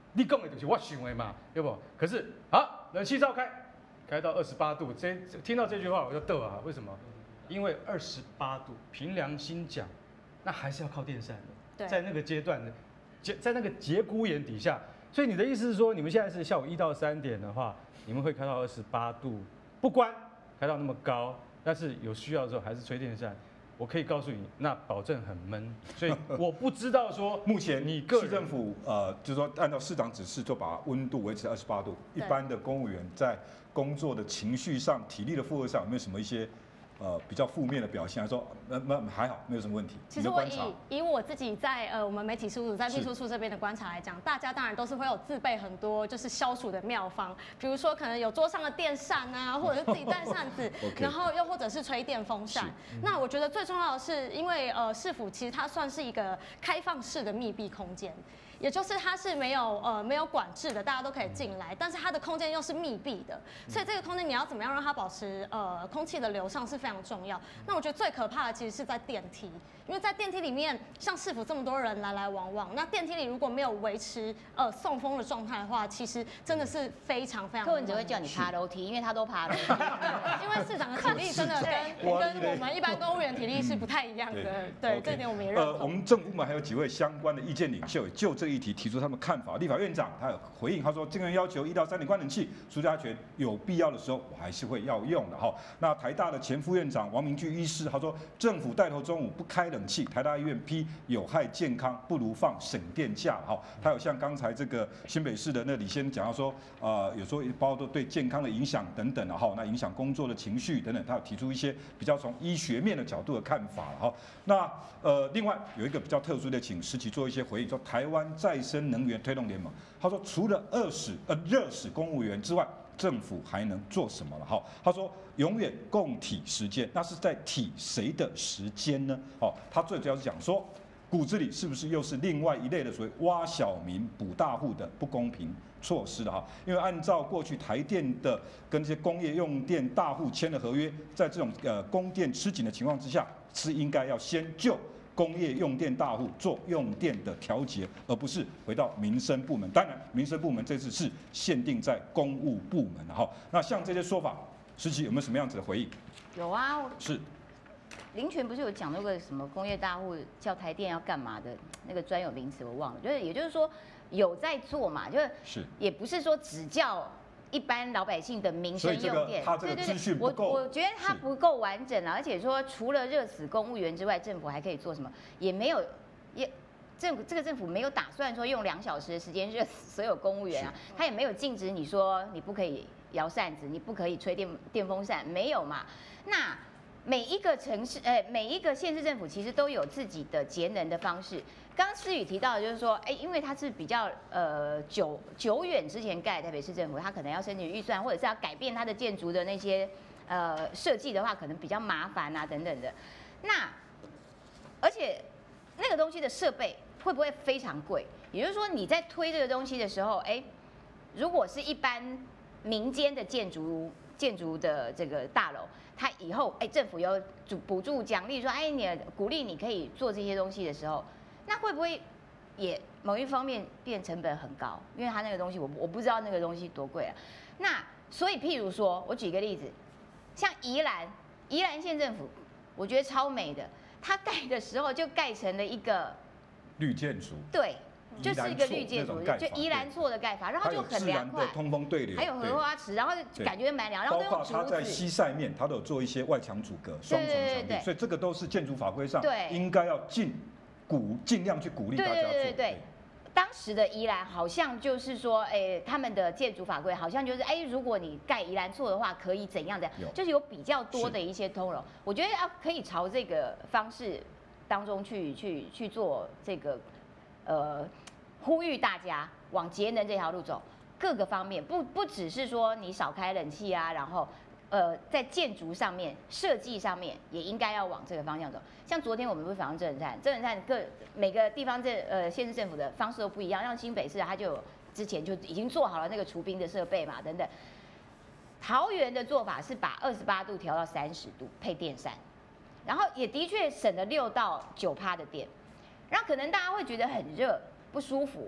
你讲的就是我想的嘛，对不？可是好，冷气照开到28度，听到这句话我就逗啊，为什么？因为28度，凭良心讲，那还是要靠电扇的，在那个阶段的，在那个节骨眼底下，所以你的意思是说，你们现在是下午1到3点的话，你们会开到28度，不关，开到那么高，但是有需要的时候还是吹电扇。我可以告诉你，那保证很闷，所以我不知道说目前你市政府就是说按照市长指示，就把温度维持28度。一般的公务员在工作的情绪上、体力的负荷上，有没有什么一些比较负面的表现？还说还好，没有什么问题。 其实我以我自己在我们媒体事务组在秘书处这边的观察来讲，大家当然都是会有自备很多就是消暑的妙方，比如说可能有桌上的电扇啊，或者是自己带扇子，然后又或者是吹电风扇。那我觉得最重要的是，因为市府其实它算是一个开放式的密闭空间。也就是它是没有管制的，大家都可以进来，但是它的空间又是密闭的，所以这个空间你要怎么样让它保持空气的流畅是非常重要。那我觉得最可怕的其实是在电梯，因为在电梯里面，像市府这么多人来来往往，那电梯里如果没有维持送风的状态的话，其实真的是非常非常。 柯文哲会叫你爬楼梯，因为他都爬楼梯。 因为市长的体力真的跟我们一般公务员体力是不太一样的，对，这点我们也认同。 我们政府部门还有几位相关的意见领袖就这议题提出他们看法。立法院长他有回应，他说这个要求1到3点关冷气，苏家全有必要的时候我还是会要用的哈。那台大的前副院长王明炬医师他说，政府带头中午不开冷气，台大医院批有害健康，不如放省电假哈。他有像刚才这个新北市的那李先讲到说，有时候包括对健康的影响等等哈，那影响工作的情绪等等，他有提出一些比较从医学面的角度的看法哈。那另外有一个比较特殊的，请时期做一些回应，说台湾再生能源推动联盟，他说除了热使公务员之外，政府还能做什么了？哈，他说永远共体时间，那是在体谁的时间呢？哦，他最主要是讲说，骨子里是不是又是另外一类的所谓挖小民补大户的不公平措施的哈？因为按照过去台电的跟这些工业用电大户签的合约，在这种供电吃紧的情况之下，是应该要先就工业用电大户做用电的调节，而不是回到民生部门。当然，民生部门这次是限定在公务部门的哈。那像这些说法，时期有没有什么样子的回应？ 有啊， 是。 林权不是有讲那个什么工业大户叫台电要干嘛的那个专有名词，我忘了。就是也就是说有在做嘛，就是也不是说只叫一般老百姓的民生用电， 对对对， 我觉得它不够完整了，而且说除了热死公务员之外，政府还可以做什么？也没有，这个政府没有打算说用2小时的时间热死所有公务员啊，他也没有禁止你说你不可以摇扇子，你不可以吹电风扇，没有嘛？那每一个城市，每一个县市政府其实都有自己的节能的方式。刚刚思雨提到的就是说，因为它是比较久远之前盖的台北市政府，它可能要申请预算，或者是要改变它的建筑的那些设计的话，可能比较麻烦啊等等的。那而且那个东西的设备会不会非常贵？也就是说你在推这个东西的时候，如果是一般民间的建筑的这个大楼，它以后政府有补助奖励说你鼓励你可以做这些东西的时候，那会不会也某一方面变成本很高？因为它那个东西我不知道那个东西多贵啊。那所以譬如说我举个例子，像宜兰县政府，我觉得超美的，它盖的时候就盖成了一个绿建筑， 对。就是一个绿建筑，就宜兰错的盖法，然后就很凉快， 通风对流， 还有荷花池，然后感觉蛮凉，然后都用竹子。 包括它在西晒面，它都有做一些外墙阻隔、双层墙壁，所以这个都是建筑法规上应该要尽量去鼓励大家做。 对。当时的宜兰好像就是说，他们的建筑法规好像就是，如果你盖宜兰错的话，可以怎样的，就是有比较多的一些通融。我觉得可以朝这个方式当中去做这个，呼吁大家往节能这条路走，各个方面不只是说你少开冷气啊，然后在建筑上面、设计上面也应该要往这个方向走。像昨天我们不是访问郑文灿每个地方县市政府的方式都不一样，像新北市它就之前就已经做好了那个除冰的设备嘛，等等。桃园的做法是把28度调到30度配电扇，然后也的确省了6到9%的电。然后可能大家会觉得很热不舒服，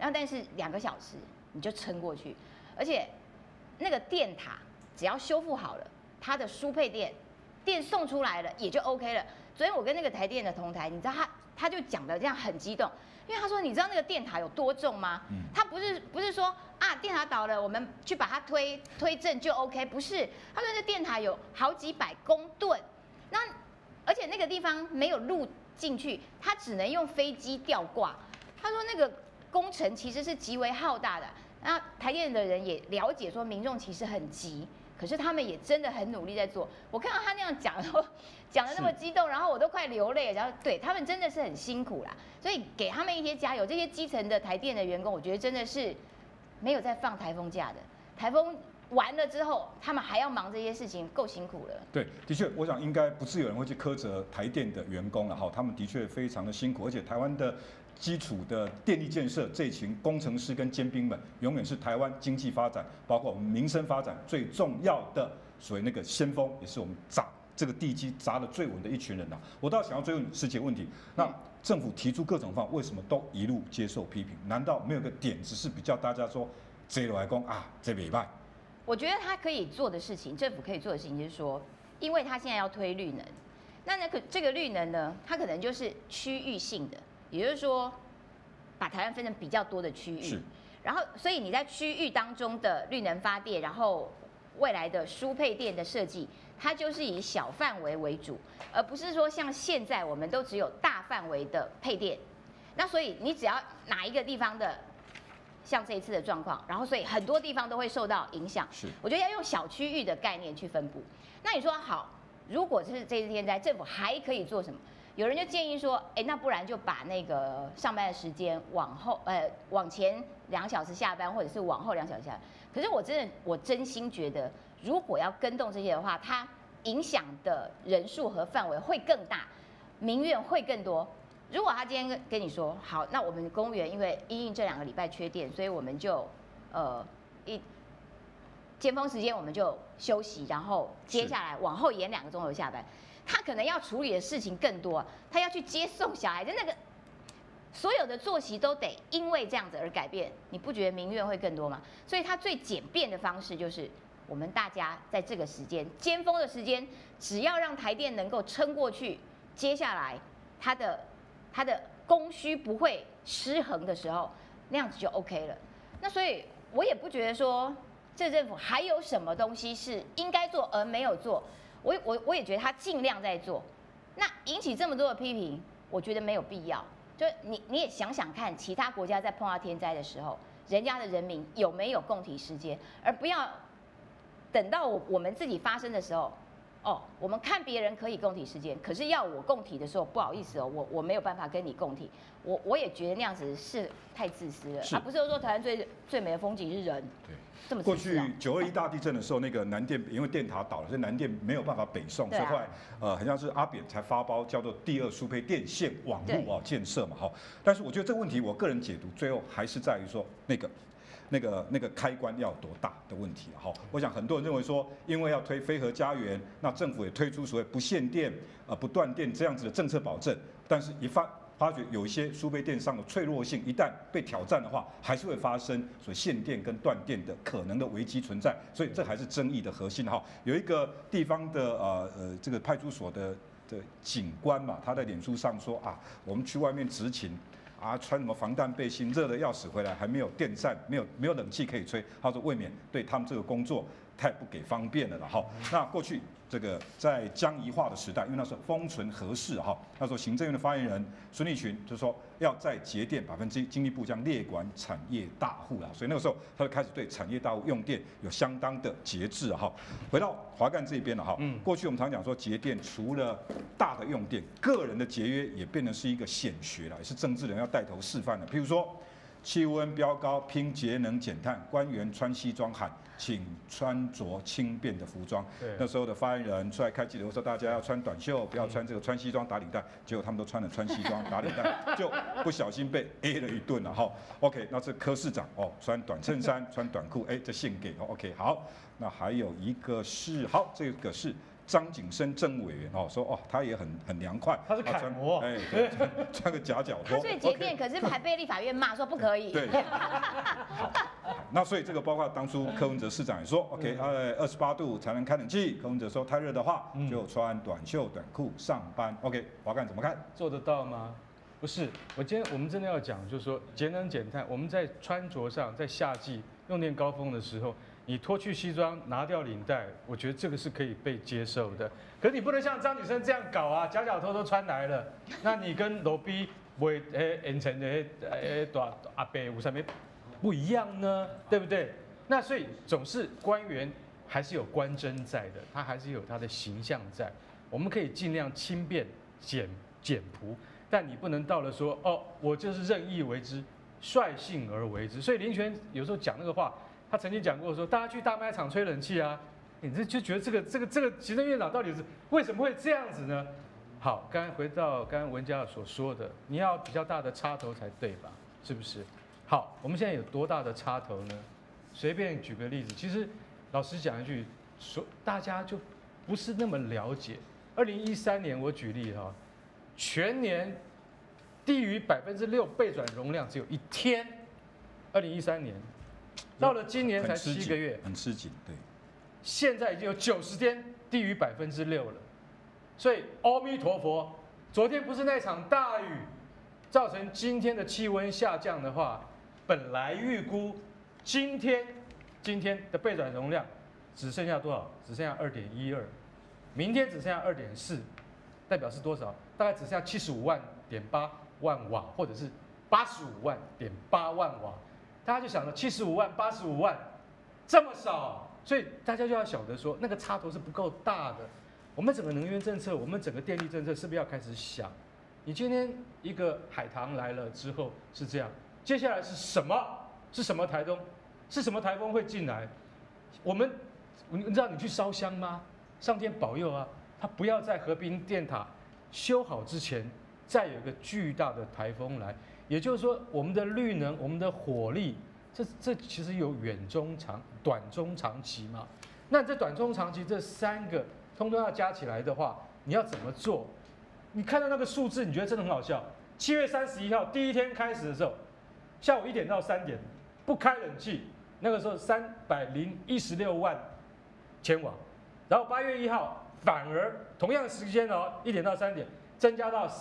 然后但是2个小时你就撑过去，而且那个电塔只要修复好了，它的输配电送出来了也就 OK 了。昨天我跟那个台电的同台，你知道他就讲的这样很激动，因为他说你知道那个电塔有多重吗？他不是说啊电塔倒了，我们去把它推正就 OK， 不是，他说这电塔有好几百公吨，那而且那个地方没有路进去，他只能用飞机吊挂。他说那个工程其实是极为浩大的，那台电的人也了解说民众其实很急。可是他们也真的很努力在做，我看到他那样讲，然后讲的那么激动，然后我都快流泪了。然后对他们真的是很辛苦啦，所以给他们一些加油。这些基层的台电的员工，我觉得真的是没有在放台风假的。台风完了之后，他们还要忙这些事情，够辛苦了。 对，的确，我想应该不是有人会去苛责台电的员工了哈，他们的确非常的辛苦，而且台湾的基础的电力建设这一群工程师跟尖兵们，永远是台湾经济发展，包括我们民生发展最重要的所谓那个先锋，也是我们砸这个地基砸得最稳的一群人呐。我倒想要追问世杰问题，那政府提出各种方案，为什么都一路接受批评？难道没有个点子是比较大家说这来讲啊，这没办？ 我觉得他可以做的事情，政府可以做的事情就是说，因为他现在要推绿能，这个绿能呢，它可能就是区域性的。也就是说，把台湾分成比较多的区域，然后所以你在区域当中的绿能发电，然后未来的输配电的设计，它就是以小范围为主，而不是说像现在我们都只有大范围的配电。那所以你只要哪一个地方的，像这一次的状况，然后所以很多地方都会受到影响。我觉得要用小区域的概念去分布。那你说好，如果是这次天灾，政府还可以做什么？有人就建议说，那不然就把那个上班的时间往前2小时下班，或者是往后2小时下班。可是我真心觉得，如果要跟动这些的话，它影响的人数和范围会更大，民怨会更多。如果他今天跟你说，好，那我们公务员因为因应这2个礼拜缺电，所以我们就尖峰时间我们就休息，然后接下来往后延2个钟头下班。他可能要处理的事情更多，他要去接送小孩的那个，所有的作息都得因为这样子而改变，你不觉得民怨会更多吗？所以他最简便的方式就是，我们大家在这个时间尖峰的时间，只要让台电能够撑过去，接下来它的供需不会失衡的时候，那样子就 OK 了。那所以我也不觉得说，这政府还有什么东西是应该做而没有做。我也觉得他尽量在做，那引起这么多的批评，我觉得没有必要。就你也想想看，其他国家在碰到天灾的时候，人家的人民有没有共体时艰，而不要等到我们自己发生的时候，我们看别人可以共体时艰，可是要我共体的时候，不好意思我没有办法跟你共体。我也觉得那样子是太自私了，不是说台湾最美的风景是人。对。 过去921大地震的时候，那个南电因为电塔倒了，所以南电没有办法北送，所以后来好像是阿扁才发包叫做第2输配电线网络建设嘛，但是我觉得这个问题，我个人解读最后还是在于说那个开关要多大的问题我想很多人认为说，因为要推非核家园，那政府也推出所谓不限电、不断电这样子的政策保证，但是发觉有一些输配电上的脆弱性，一旦被挑战的话，还是会发生所谓限电跟断电的可能的危机存在，所以这还是争议的核心有一个地方的这个派出所的警官嘛，他在脸书上说我们去外面执勤。穿什么防弹背心，热得要死，回来还没有电扇，没有冷气可以吹。他说未免对他们这个工作太不给方便了那过去这个在江宜桦的时代，因为那时候封存核四那时候行政院的发言人孙立群就说要再节电1%，经济部将列管产业大户所以那个时候他就开始对产业大户用电有相当的节制回到华干这边过去我们常讲说节电除了大的用电，个人的节约也变成是一个显学也是政治人要带头示范的。譬如说气温飙高，拼节能减碳，官员穿西装喊请穿着轻便的服装。那时候的发言人出来开记者会说，大家要穿短袖，不要穿这个穿西装打领带。结果他们都穿了穿西装打领带，就不小心被 A 了一顿了OK， 那这柯市长穿短衬衫穿短裤，这献给OK 好。那还有一个是这个是张景生政务委员哦说哦，他也很凉快， 他是楷模， 哎，穿个夹脚拖。 他最节电，可是还被立法院骂说不可以。 对。好，那所以这个包括当初柯文哲市长也说 ，OK， 28度才能开冷气。柯文哲说太热的话，就穿短袖短裤上班。OK， 华干怎么看？ 做得到吗？不是，我们真的要讲，就是说节能减碳。我们在穿着上，在夏季用电高峰的时候，你脱去西装，拿掉领带，我觉得这个是可以被接受的。可是你不能像张女生这样搞啊，夹脚拖都穿来了，那你跟罗比为演成的大阿伯有什么不一样呢？对不对？那所以总是官员还是有官箴在的，他还是有他的形象在。我们可以尽量轻便简朴。但你不能到了说哦，我就是任意为之，率性而为之。所以林权有时候讲那个话，他曾经讲过说，大家去大卖场吹冷气啊，你就觉得这个行政院长到底是为什么会这样子呢？好，回到刚刚文家所说的，你要比较大的插头才对吧？是不是？好，我们现在有多大的插头呢？随便举个例子，其实老实讲一句，大家就不是那么了解。2013年我举例哈。全年低于6%备转容量只有1天，2013年，到了今年才7个月， 很吃紧，对。 现在已经有90天低于6%了，所以阿弥陀佛，昨天不是那场大雨造成今天的气温下降的话，本来预估今天的备转容量只剩下多少？只剩下2.12，明天只剩下2.4，代表是多少？大概只剩下75.8万瓦，或者是85.8万瓦。大家就想着75万、85万这么少，所以大家就要晓得说，那个插头是不够大的。我们整个能源政策，我们整个电力政策，是不是要开始想？你今天一个海棠来了之后是这样，接下来是什么？是什么台东？是什么台风会进来？你知道你去烧香吗？上天保佑啊，它不要在河滨电塔修好之前，再有一个巨大的台风来，也就是说，我们的绿能、我们的火力，这其实有短中长期嘛。那这短中长期这3个，通通要加起来的话，你要怎么做？你看到那个数字，你觉得真的很好笑。7月31号第一天开始的时候，下午1点到3点不开冷气，那个时候316万千瓦，然后8月1号。反而同样的时间哦，1点到3点增加到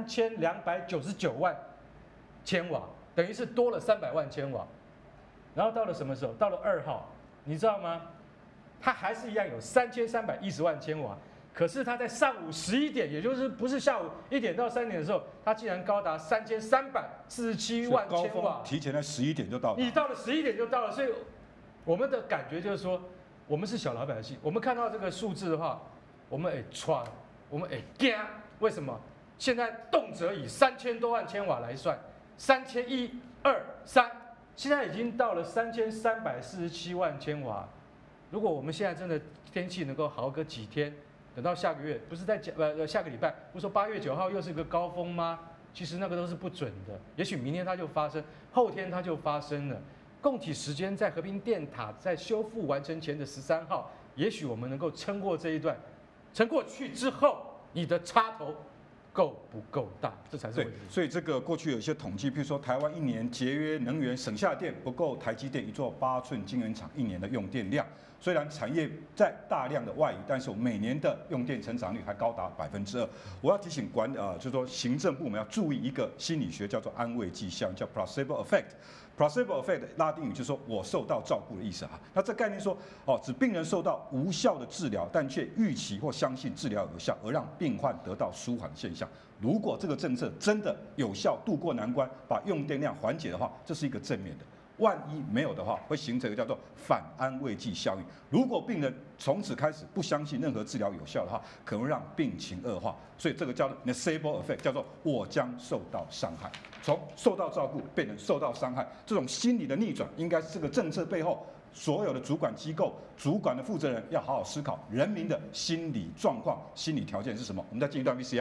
3299万千瓦，等于是多了300万千瓦。然后到了什么时候？到了2号，你知道吗？它还是一样有3310万千瓦，可是它在上午11点，也就是不是下午1点到3点的时候，它竟然高达3347万千瓦， 提前在11点就到了。 你到了11点就到了，所以我们的感觉就是说，我们是小老百姓，我们看到这个数字的话。我们喘，我们惊，为什么？现在动辄以3000多万千瓦来算，3123，现在已经到了3347万千瓦。如果我们现在真的天气能够好个几天，等到下个月，不是在下个礼拜，不是说8月9号又是一个高峰吗？其实那个都是不准的，也许明天它就发生，后天它就发生了。供体时间在河滨电塔在修复完成前的13号，也许我们能够撑过这一段。撑过去之后，你的插头够不够大？这才是问题。 所以这个过去有一些统计，譬如说台湾1年节约能源省下电不够台积电一座8寸晶圆厂1年的用电量。虽然产业在大量的外移，但是我们每年的用电成长率还高达2%。我要提醒就是说行政部门要注意一个心理学，叫做安慰剂效应，叫 placebo effect。placebo effect 拉丁语就是说我受到照顾的意思哈。那这概念说指病人受到无效的治疗，但却预期或相信治疗有效，而让病患得到舒缓的现象。如果这个政策真的有效渡过难关，把用电量缓解的话，这是一个正面的。万一没有的话，会形成一个叫做反安慰剂效应。如果病人从此开始不相信任何治疗有效的话，可能会让病情恶化。所以这个叫做 nocebo effect， 叫做我将受到伤害。从受到照顾变成受到伤害，这种心理的逆转，应该是这个政策背后所有的主管机构、主管的负责人要好好思考人民的心理状况、心理条件是什么。我们再进一段 VCR。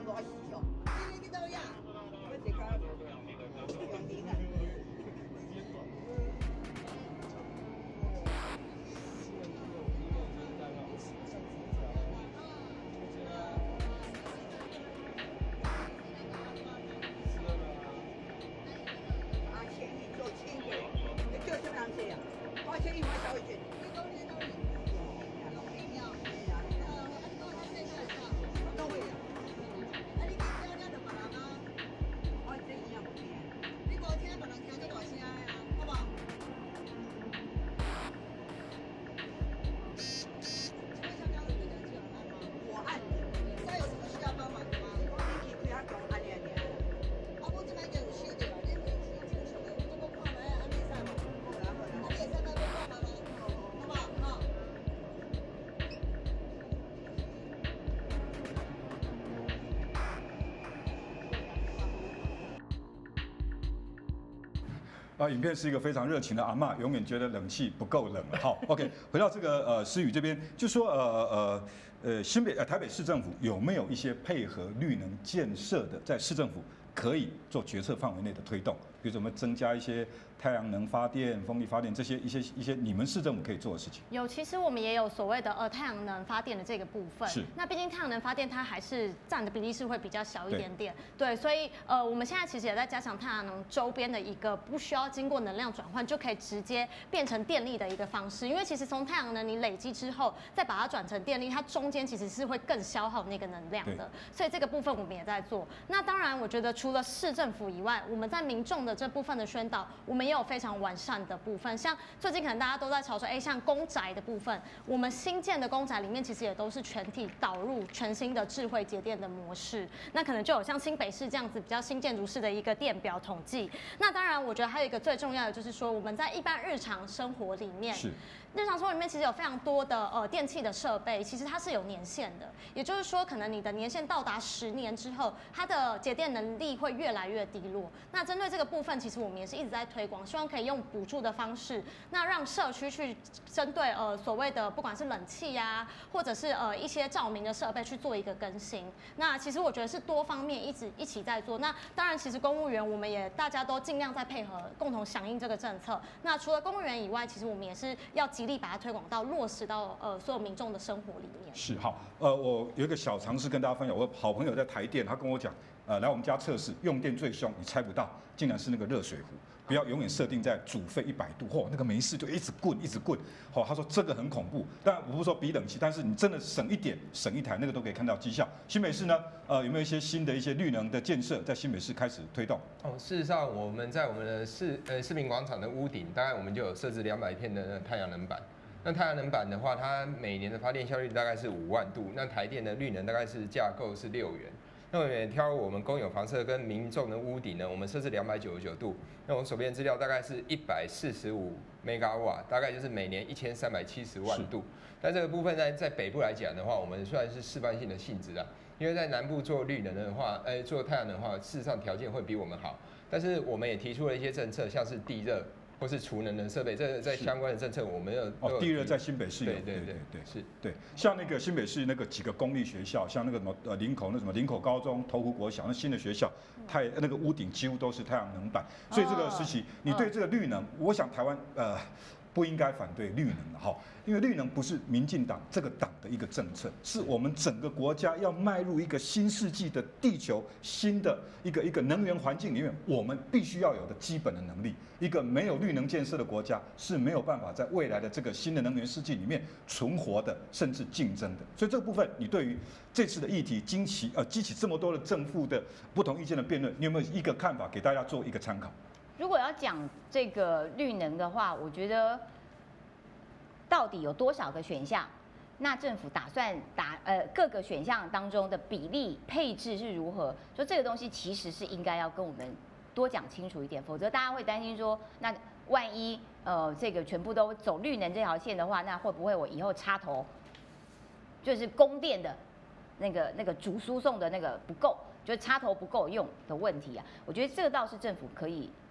热死哦！你到呀？我这个用零啊。 影片是一个非常热情的阿嬷，永远觉得冷气不够冷了。好 ，OK， 回到这个诗雨这边，就说台北市政府有没有一些配合绿能建设的，在市政府可以做决策范围内的推动？比如说我们增加一些太阳能发电、风力发电这些一些你们市政府可以做的事情。 有，其实我们也有所谓的太阳能发电的这个部分。 是。 那毕竟太阳能发电它还是占的比例是会比较小一点点。对，所以我们现在其实也在加强太阳能周边的一个不需要经过能量转换就可以直接变成电力的一个方式。因为其实从太阳能你累积之后，再把它转成电力，它中间其实是会更消耗那个能量的。所以这个部分我们也在做。那当然，我觉得除了市政府以外，我们在民众的这部分的宣导，我们也有非常完善的部分。像最近可能大家都在吵说，像公宅的部分，我们新建的公宅里面其实也都是全体导入全新的智慧节电的模式。那可能就有像新北市这样子比较新建筑式的一个电表统计。那当然，我觉得还有一个最重要的就是说，我们在一般日常生活里面，日常生活里面其实有非常多的电器的设备，其实它是有年限的。也就是说，可能你的年限到达10年之后，它的节电能力会越来越低落。那针对这个部分，其实我们也是一直在推广，希望可以用补助的方式，那让社区去针对所谓的不管是冷气呀，或者是一些照明的设备去做一个更新。那其实我觉得是多方面一起在做。那当然，其实公务员我们也大家都尽量在配合，共同响应这个政策。那除了公务员以外，其实我们也是要极力把它推广到落实到所有民众的生活里面。 是好，我有一个小常识跟大家分享。我好朋友在台电，他跟我讲，来我们家测试，用电最凶，你猜不到，竟然是那个热水壶。不要永远设定在煮沸100度，那个没事就一直滚。他说这个很恐怖。但我不是说比冷气，但是你真的省一点，省一台，那个都可以看到绩效。新北市呢，有没有一些新的一些绿能的建设在新北市开始推动？ 事实上我们在我们的市民广场的屋顶，大概我们就有设置200片的太阳能板。那太阳能板的话，它每年的发电效率大概是5万度，那台电的绿能大概是架构是6元。那我们也挑我们公有房舍跟民众的屋顶呢，我们设置299度。那我手边资料大概是145 megawatt， 大概就是每年1370万度。但这个部分在北部来讲的话，我们算是示范性的性质啊，因为在南部做绿能的话，做太阳能的话，事实上条件会比我们好。但是我们也提出了一些政策，像是地热或是储能的设备，这在相关的政策我们有地热在新北市有，对，是，对，像那个新北市那个几个公立学校，像那个什么林口高中、头湖国小那新的学校，那个屋顶几乎都是太阳能板，所以这个时期你对这个绿能，我想台湾不应该反对绿能的哈，因为绿能不是民进党这个党的一个政策，是我们整个国家要迈入一个新世纪的地球新的一个能源环境里面，我们必须要有的基本的能力。一个没有绿能建设的国家是没有办法在未来的这个新的能源世纪里面存活的，甚至竞争的。所以这个部分，你对于这次的议题激起这么多的正负的不同意见的辩论，你有没有一个看法给大家做一个参考？ 如果要讲这个绿能的话，我觉得到底有多少个选项？那政府打算各个选项当中的比例配置是如何？说这个东西其实是应该要跟我们多讲清楚一点，否则大家会担心说，那万一这个全部都走绿能这条线的话，那会不会我以后插头就是供电的那个主输送的那个不够？就是插头不够用的问题啊，我觉得这个倒是政府可以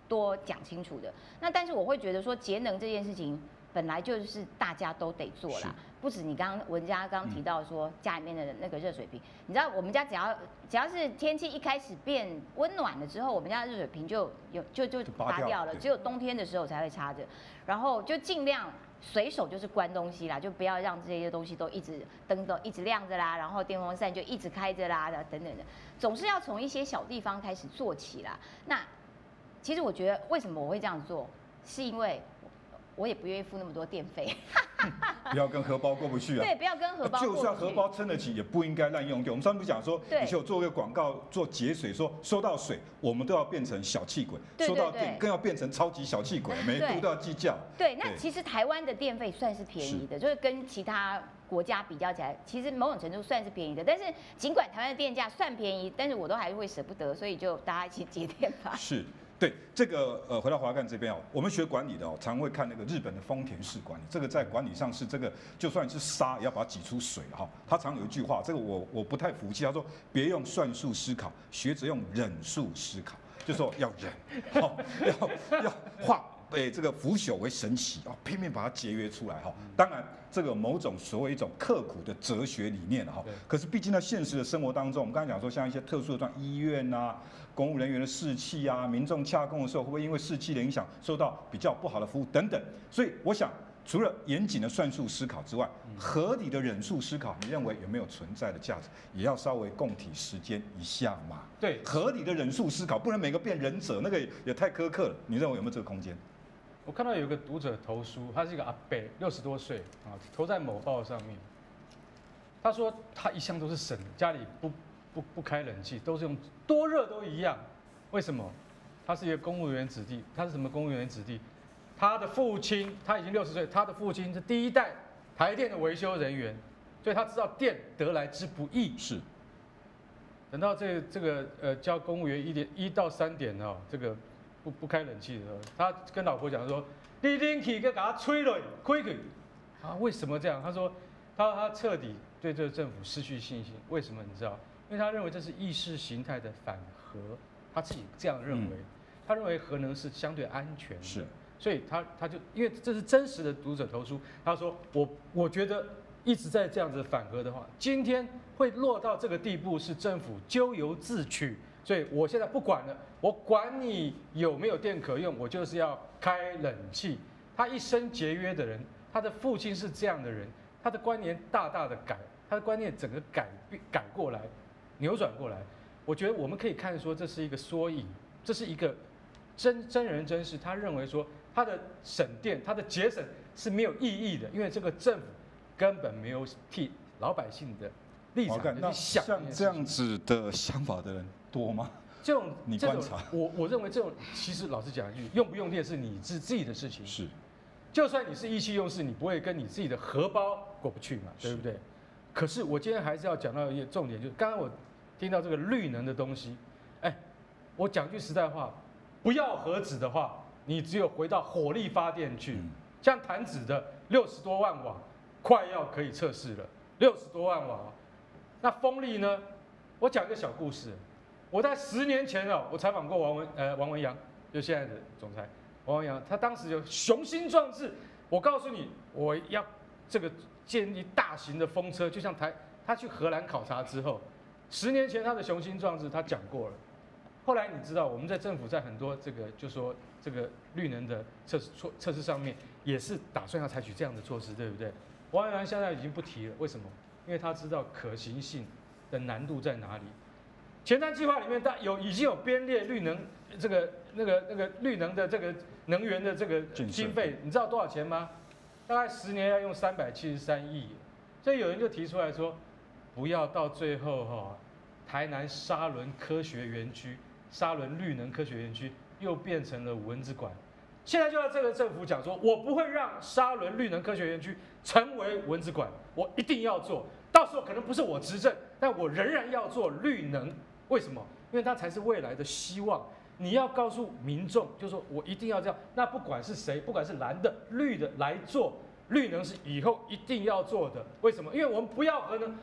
多讲清楚的。那但是我会觉得说节能这件事情本来就是大家都得做啦，不止你文家刚提到说家里面的那个热水瓶，你知道我们家只要是天气一开始变温暖了之后，我们家的热水瓶就拔掉了，只有冬天的时候才会插着，然后就尽量随手就是关东西啦，就不要让这些东西都一直灯都一直亮着啦，然后电风扇就一直开着啦，等等的，总是要从一些小地方开始做起啦。那其实我觉得为什么我会这样做，是因为我也不愿意付那么多电费， 不要跟荷包过不去啊。 对，不要跟荷包过不去。 就算荷包撑得起，也不应该滥用电。我们上次不讲说，以前有做个广告做节水，说收到水我们都要变成小气鬼，收到电更要变成超级小气鬼，每一度都要计较。 对，那其实台湾的电费算是便宜的，就是跟其他国家比较起来，其实某种程度算是便宜的。但是尽管台湾的电价算便宜，但是我都还是会舍不得，所以就大家一起节电吧。 是。对这个回到华干这边哦，我们学管理的哦，常会看那个日本的丰田式管理，这个在管理上是这个，就算是沙也要把它挤出水哈。他常有一句话，这个我不太服气，他说别用算术思考，学着用忍术思考，就说要忍，好，要化这个腐朽为神奇啊，拼命把它节约出来哈。当然，这个某种所谓一种刻苦的哲学理念哈。可是毕竟在现实的生活当中，我们刚才讲说，像一些特殊的状况，医院啊、公务人员的士气啊、民众洽公的时候，会不会因为士气的影响受到比较不好的服务等等？所以我想，除了严谨的算术思考之外，合理的忍术思考，你认为有没有存在的价值？也要稍微共体时间一下嘛。 对， 合理的忍术思考，不能每个变忍者，那个也太苛刻了。你认为有没有这个空间？ 我看到有个读者投书，他是一个阿伯，60多岁啊，投在某报上面。他说他一向都是省，家里不开冷气，都是用多热都一样。为什么？他是一个公务员子弟，他是什么公务员子弟？他的父亲他已经60岁，他的父亲是第1代台电的维修人员，所以他知道电得来之不易。 是。 等到这个教公务员1到3点哦，这个。不开冷气的时候，他跟老婆讲说：“你冷气给他吹了，开开。”啊，为什么这样？他说他彻底对这个政府失去信心。为什么？你知道？因为他认为这是意识形态的反核，他自己这样认为。他认为核能是相对安全的， 是。 所以他就因为这是真实的读者投书，他说我觉得一直在这样子反核的话，今天会落到这个地步，是政府咎由自取。所以我现在不管了，我管你有没有电可用，我就是要开冷气。他一生节约的人，他的父亲是这样的人，他的观念大大的改，他的观念整个改过来，扭转过来。我觉得我们可以看说这是一个缩影，这是一个真人真事。他认为说他的省电，他的节省是没有意义的，因为这个政府根本没有替老百姓的立场去想。 像这样子的想法的人多吗？ 这种你观察， 我认为这种其实老实讲一句，用不用电是你自己的事情。 是， 就算你是意气用事，你不会跟你自己的荷包过不去嘛，对不对？可是我今天还是要讲到一个重点，就是刚刚我听到这个绿能的东西，我讲句实在话，不要核子的话，你只有回到火力发电去，像潭子的60多万瓦，快要可以测试了，60多万瓦。那风力呢？我讲一个小故事。我在10年前哦，我采访过王文洋，就现在的总裁王文洋，他当时就雄心壮志。我告诉你，我要这个建立大型的风车，就像他去荷兰考察之后，10年前他的雄心壮志他讲过了。后来你知道，我们在政府在很多这个就说这个绿能的测试上面，也是打算要采取这样的措施，对不对？王文洋现在已经不提了，为什么？因为他知道可行性的难度在哪里。前瞻计划里面，已经有编列绿能这个绿能的这个能源的这个经费，你知道多少钱吗？大概10年要用373亿。所以有人就提出来说，不要到最后台南沙仑科学园区、沙仑绿能科学园区又变成了蚊子馆。现在就要这个政府讲说，我不会让沙仑绿能科学园区成为蚊子馆，我一定要做。到时候可能不是我执政，但我仍然要做绿能。为什么？因为它才是未来的希望。你要告诉民众，就说我一定要这样。那不管是谁，不管是蓝的、绿的来做绿能，是以后一定要做的。为什么？因为我们不要核能，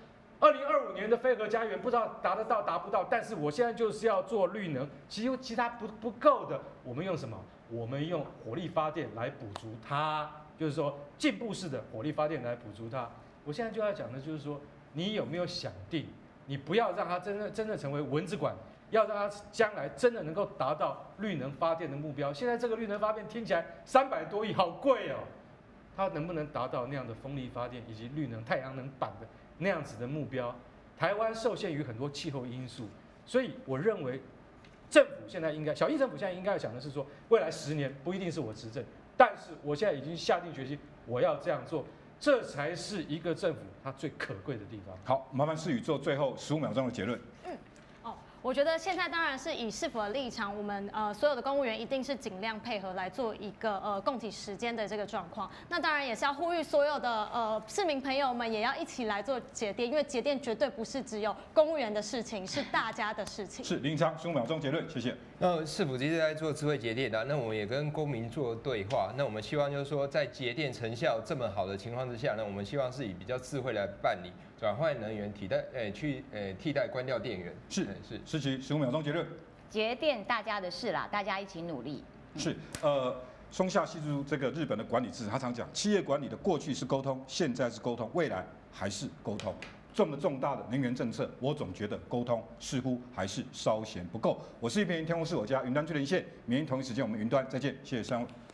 2025年的非核家园不知道达得到达不到，但是我现在就是要做绿能，其他不够的，我们用什么？我们用火力发电来补足它，就是说进步式的火力发电来补足它。我现在就要讲的就是说，你有没有想定，你不要让它真正成为蚊子馆，要让它将来真的能够达到绿能发电的目标。现在这个绿能发电听起来300多亿，好贵哦。它能不能达到那样的风力发电以及绿能、太阳能板的那样子的目标？台湾受限于很多气候因素，所以我认为政府现在应该，小英政府现在应该要想的是说，未来10年不一定是我执政，但是我现在已经下定决心，我要这样做。这才是一个政府它最可贵的地方。 好，麻烦世宇做最后15秒钟的结论。 我觉得现在当然是以市府的立场，我们所有的公务员一定是尽量配合来做一个供给时间的这个状况。那当然也是要呼吁所有的市民朋友们也要一起来做节电，因为节电绝对不是只有公务员的事情，是大家的事情。 是林昌15秒钟结论，谢谢。 那市府其实在做智慧节电的，那我们也跟公民做对话。那我们希望就是说，在节电成效这么好的情况之下呢，我们希望是以比较智慧来办理。转换能源替代关掉电源。 是诗琪15秒钟结论。 节电大家的事啦，大家一起努力。 是松下幸之助这个日本的管理制，他常讲，企业管理的过去是沟通，现在是沟通，未来还是沟通。这么重大的能源政策，我总觉得沟通似乎还是稍嫌不够。我是一片云天空是我家云端最连线，明天同一时间我们云端再见，谢谢3位。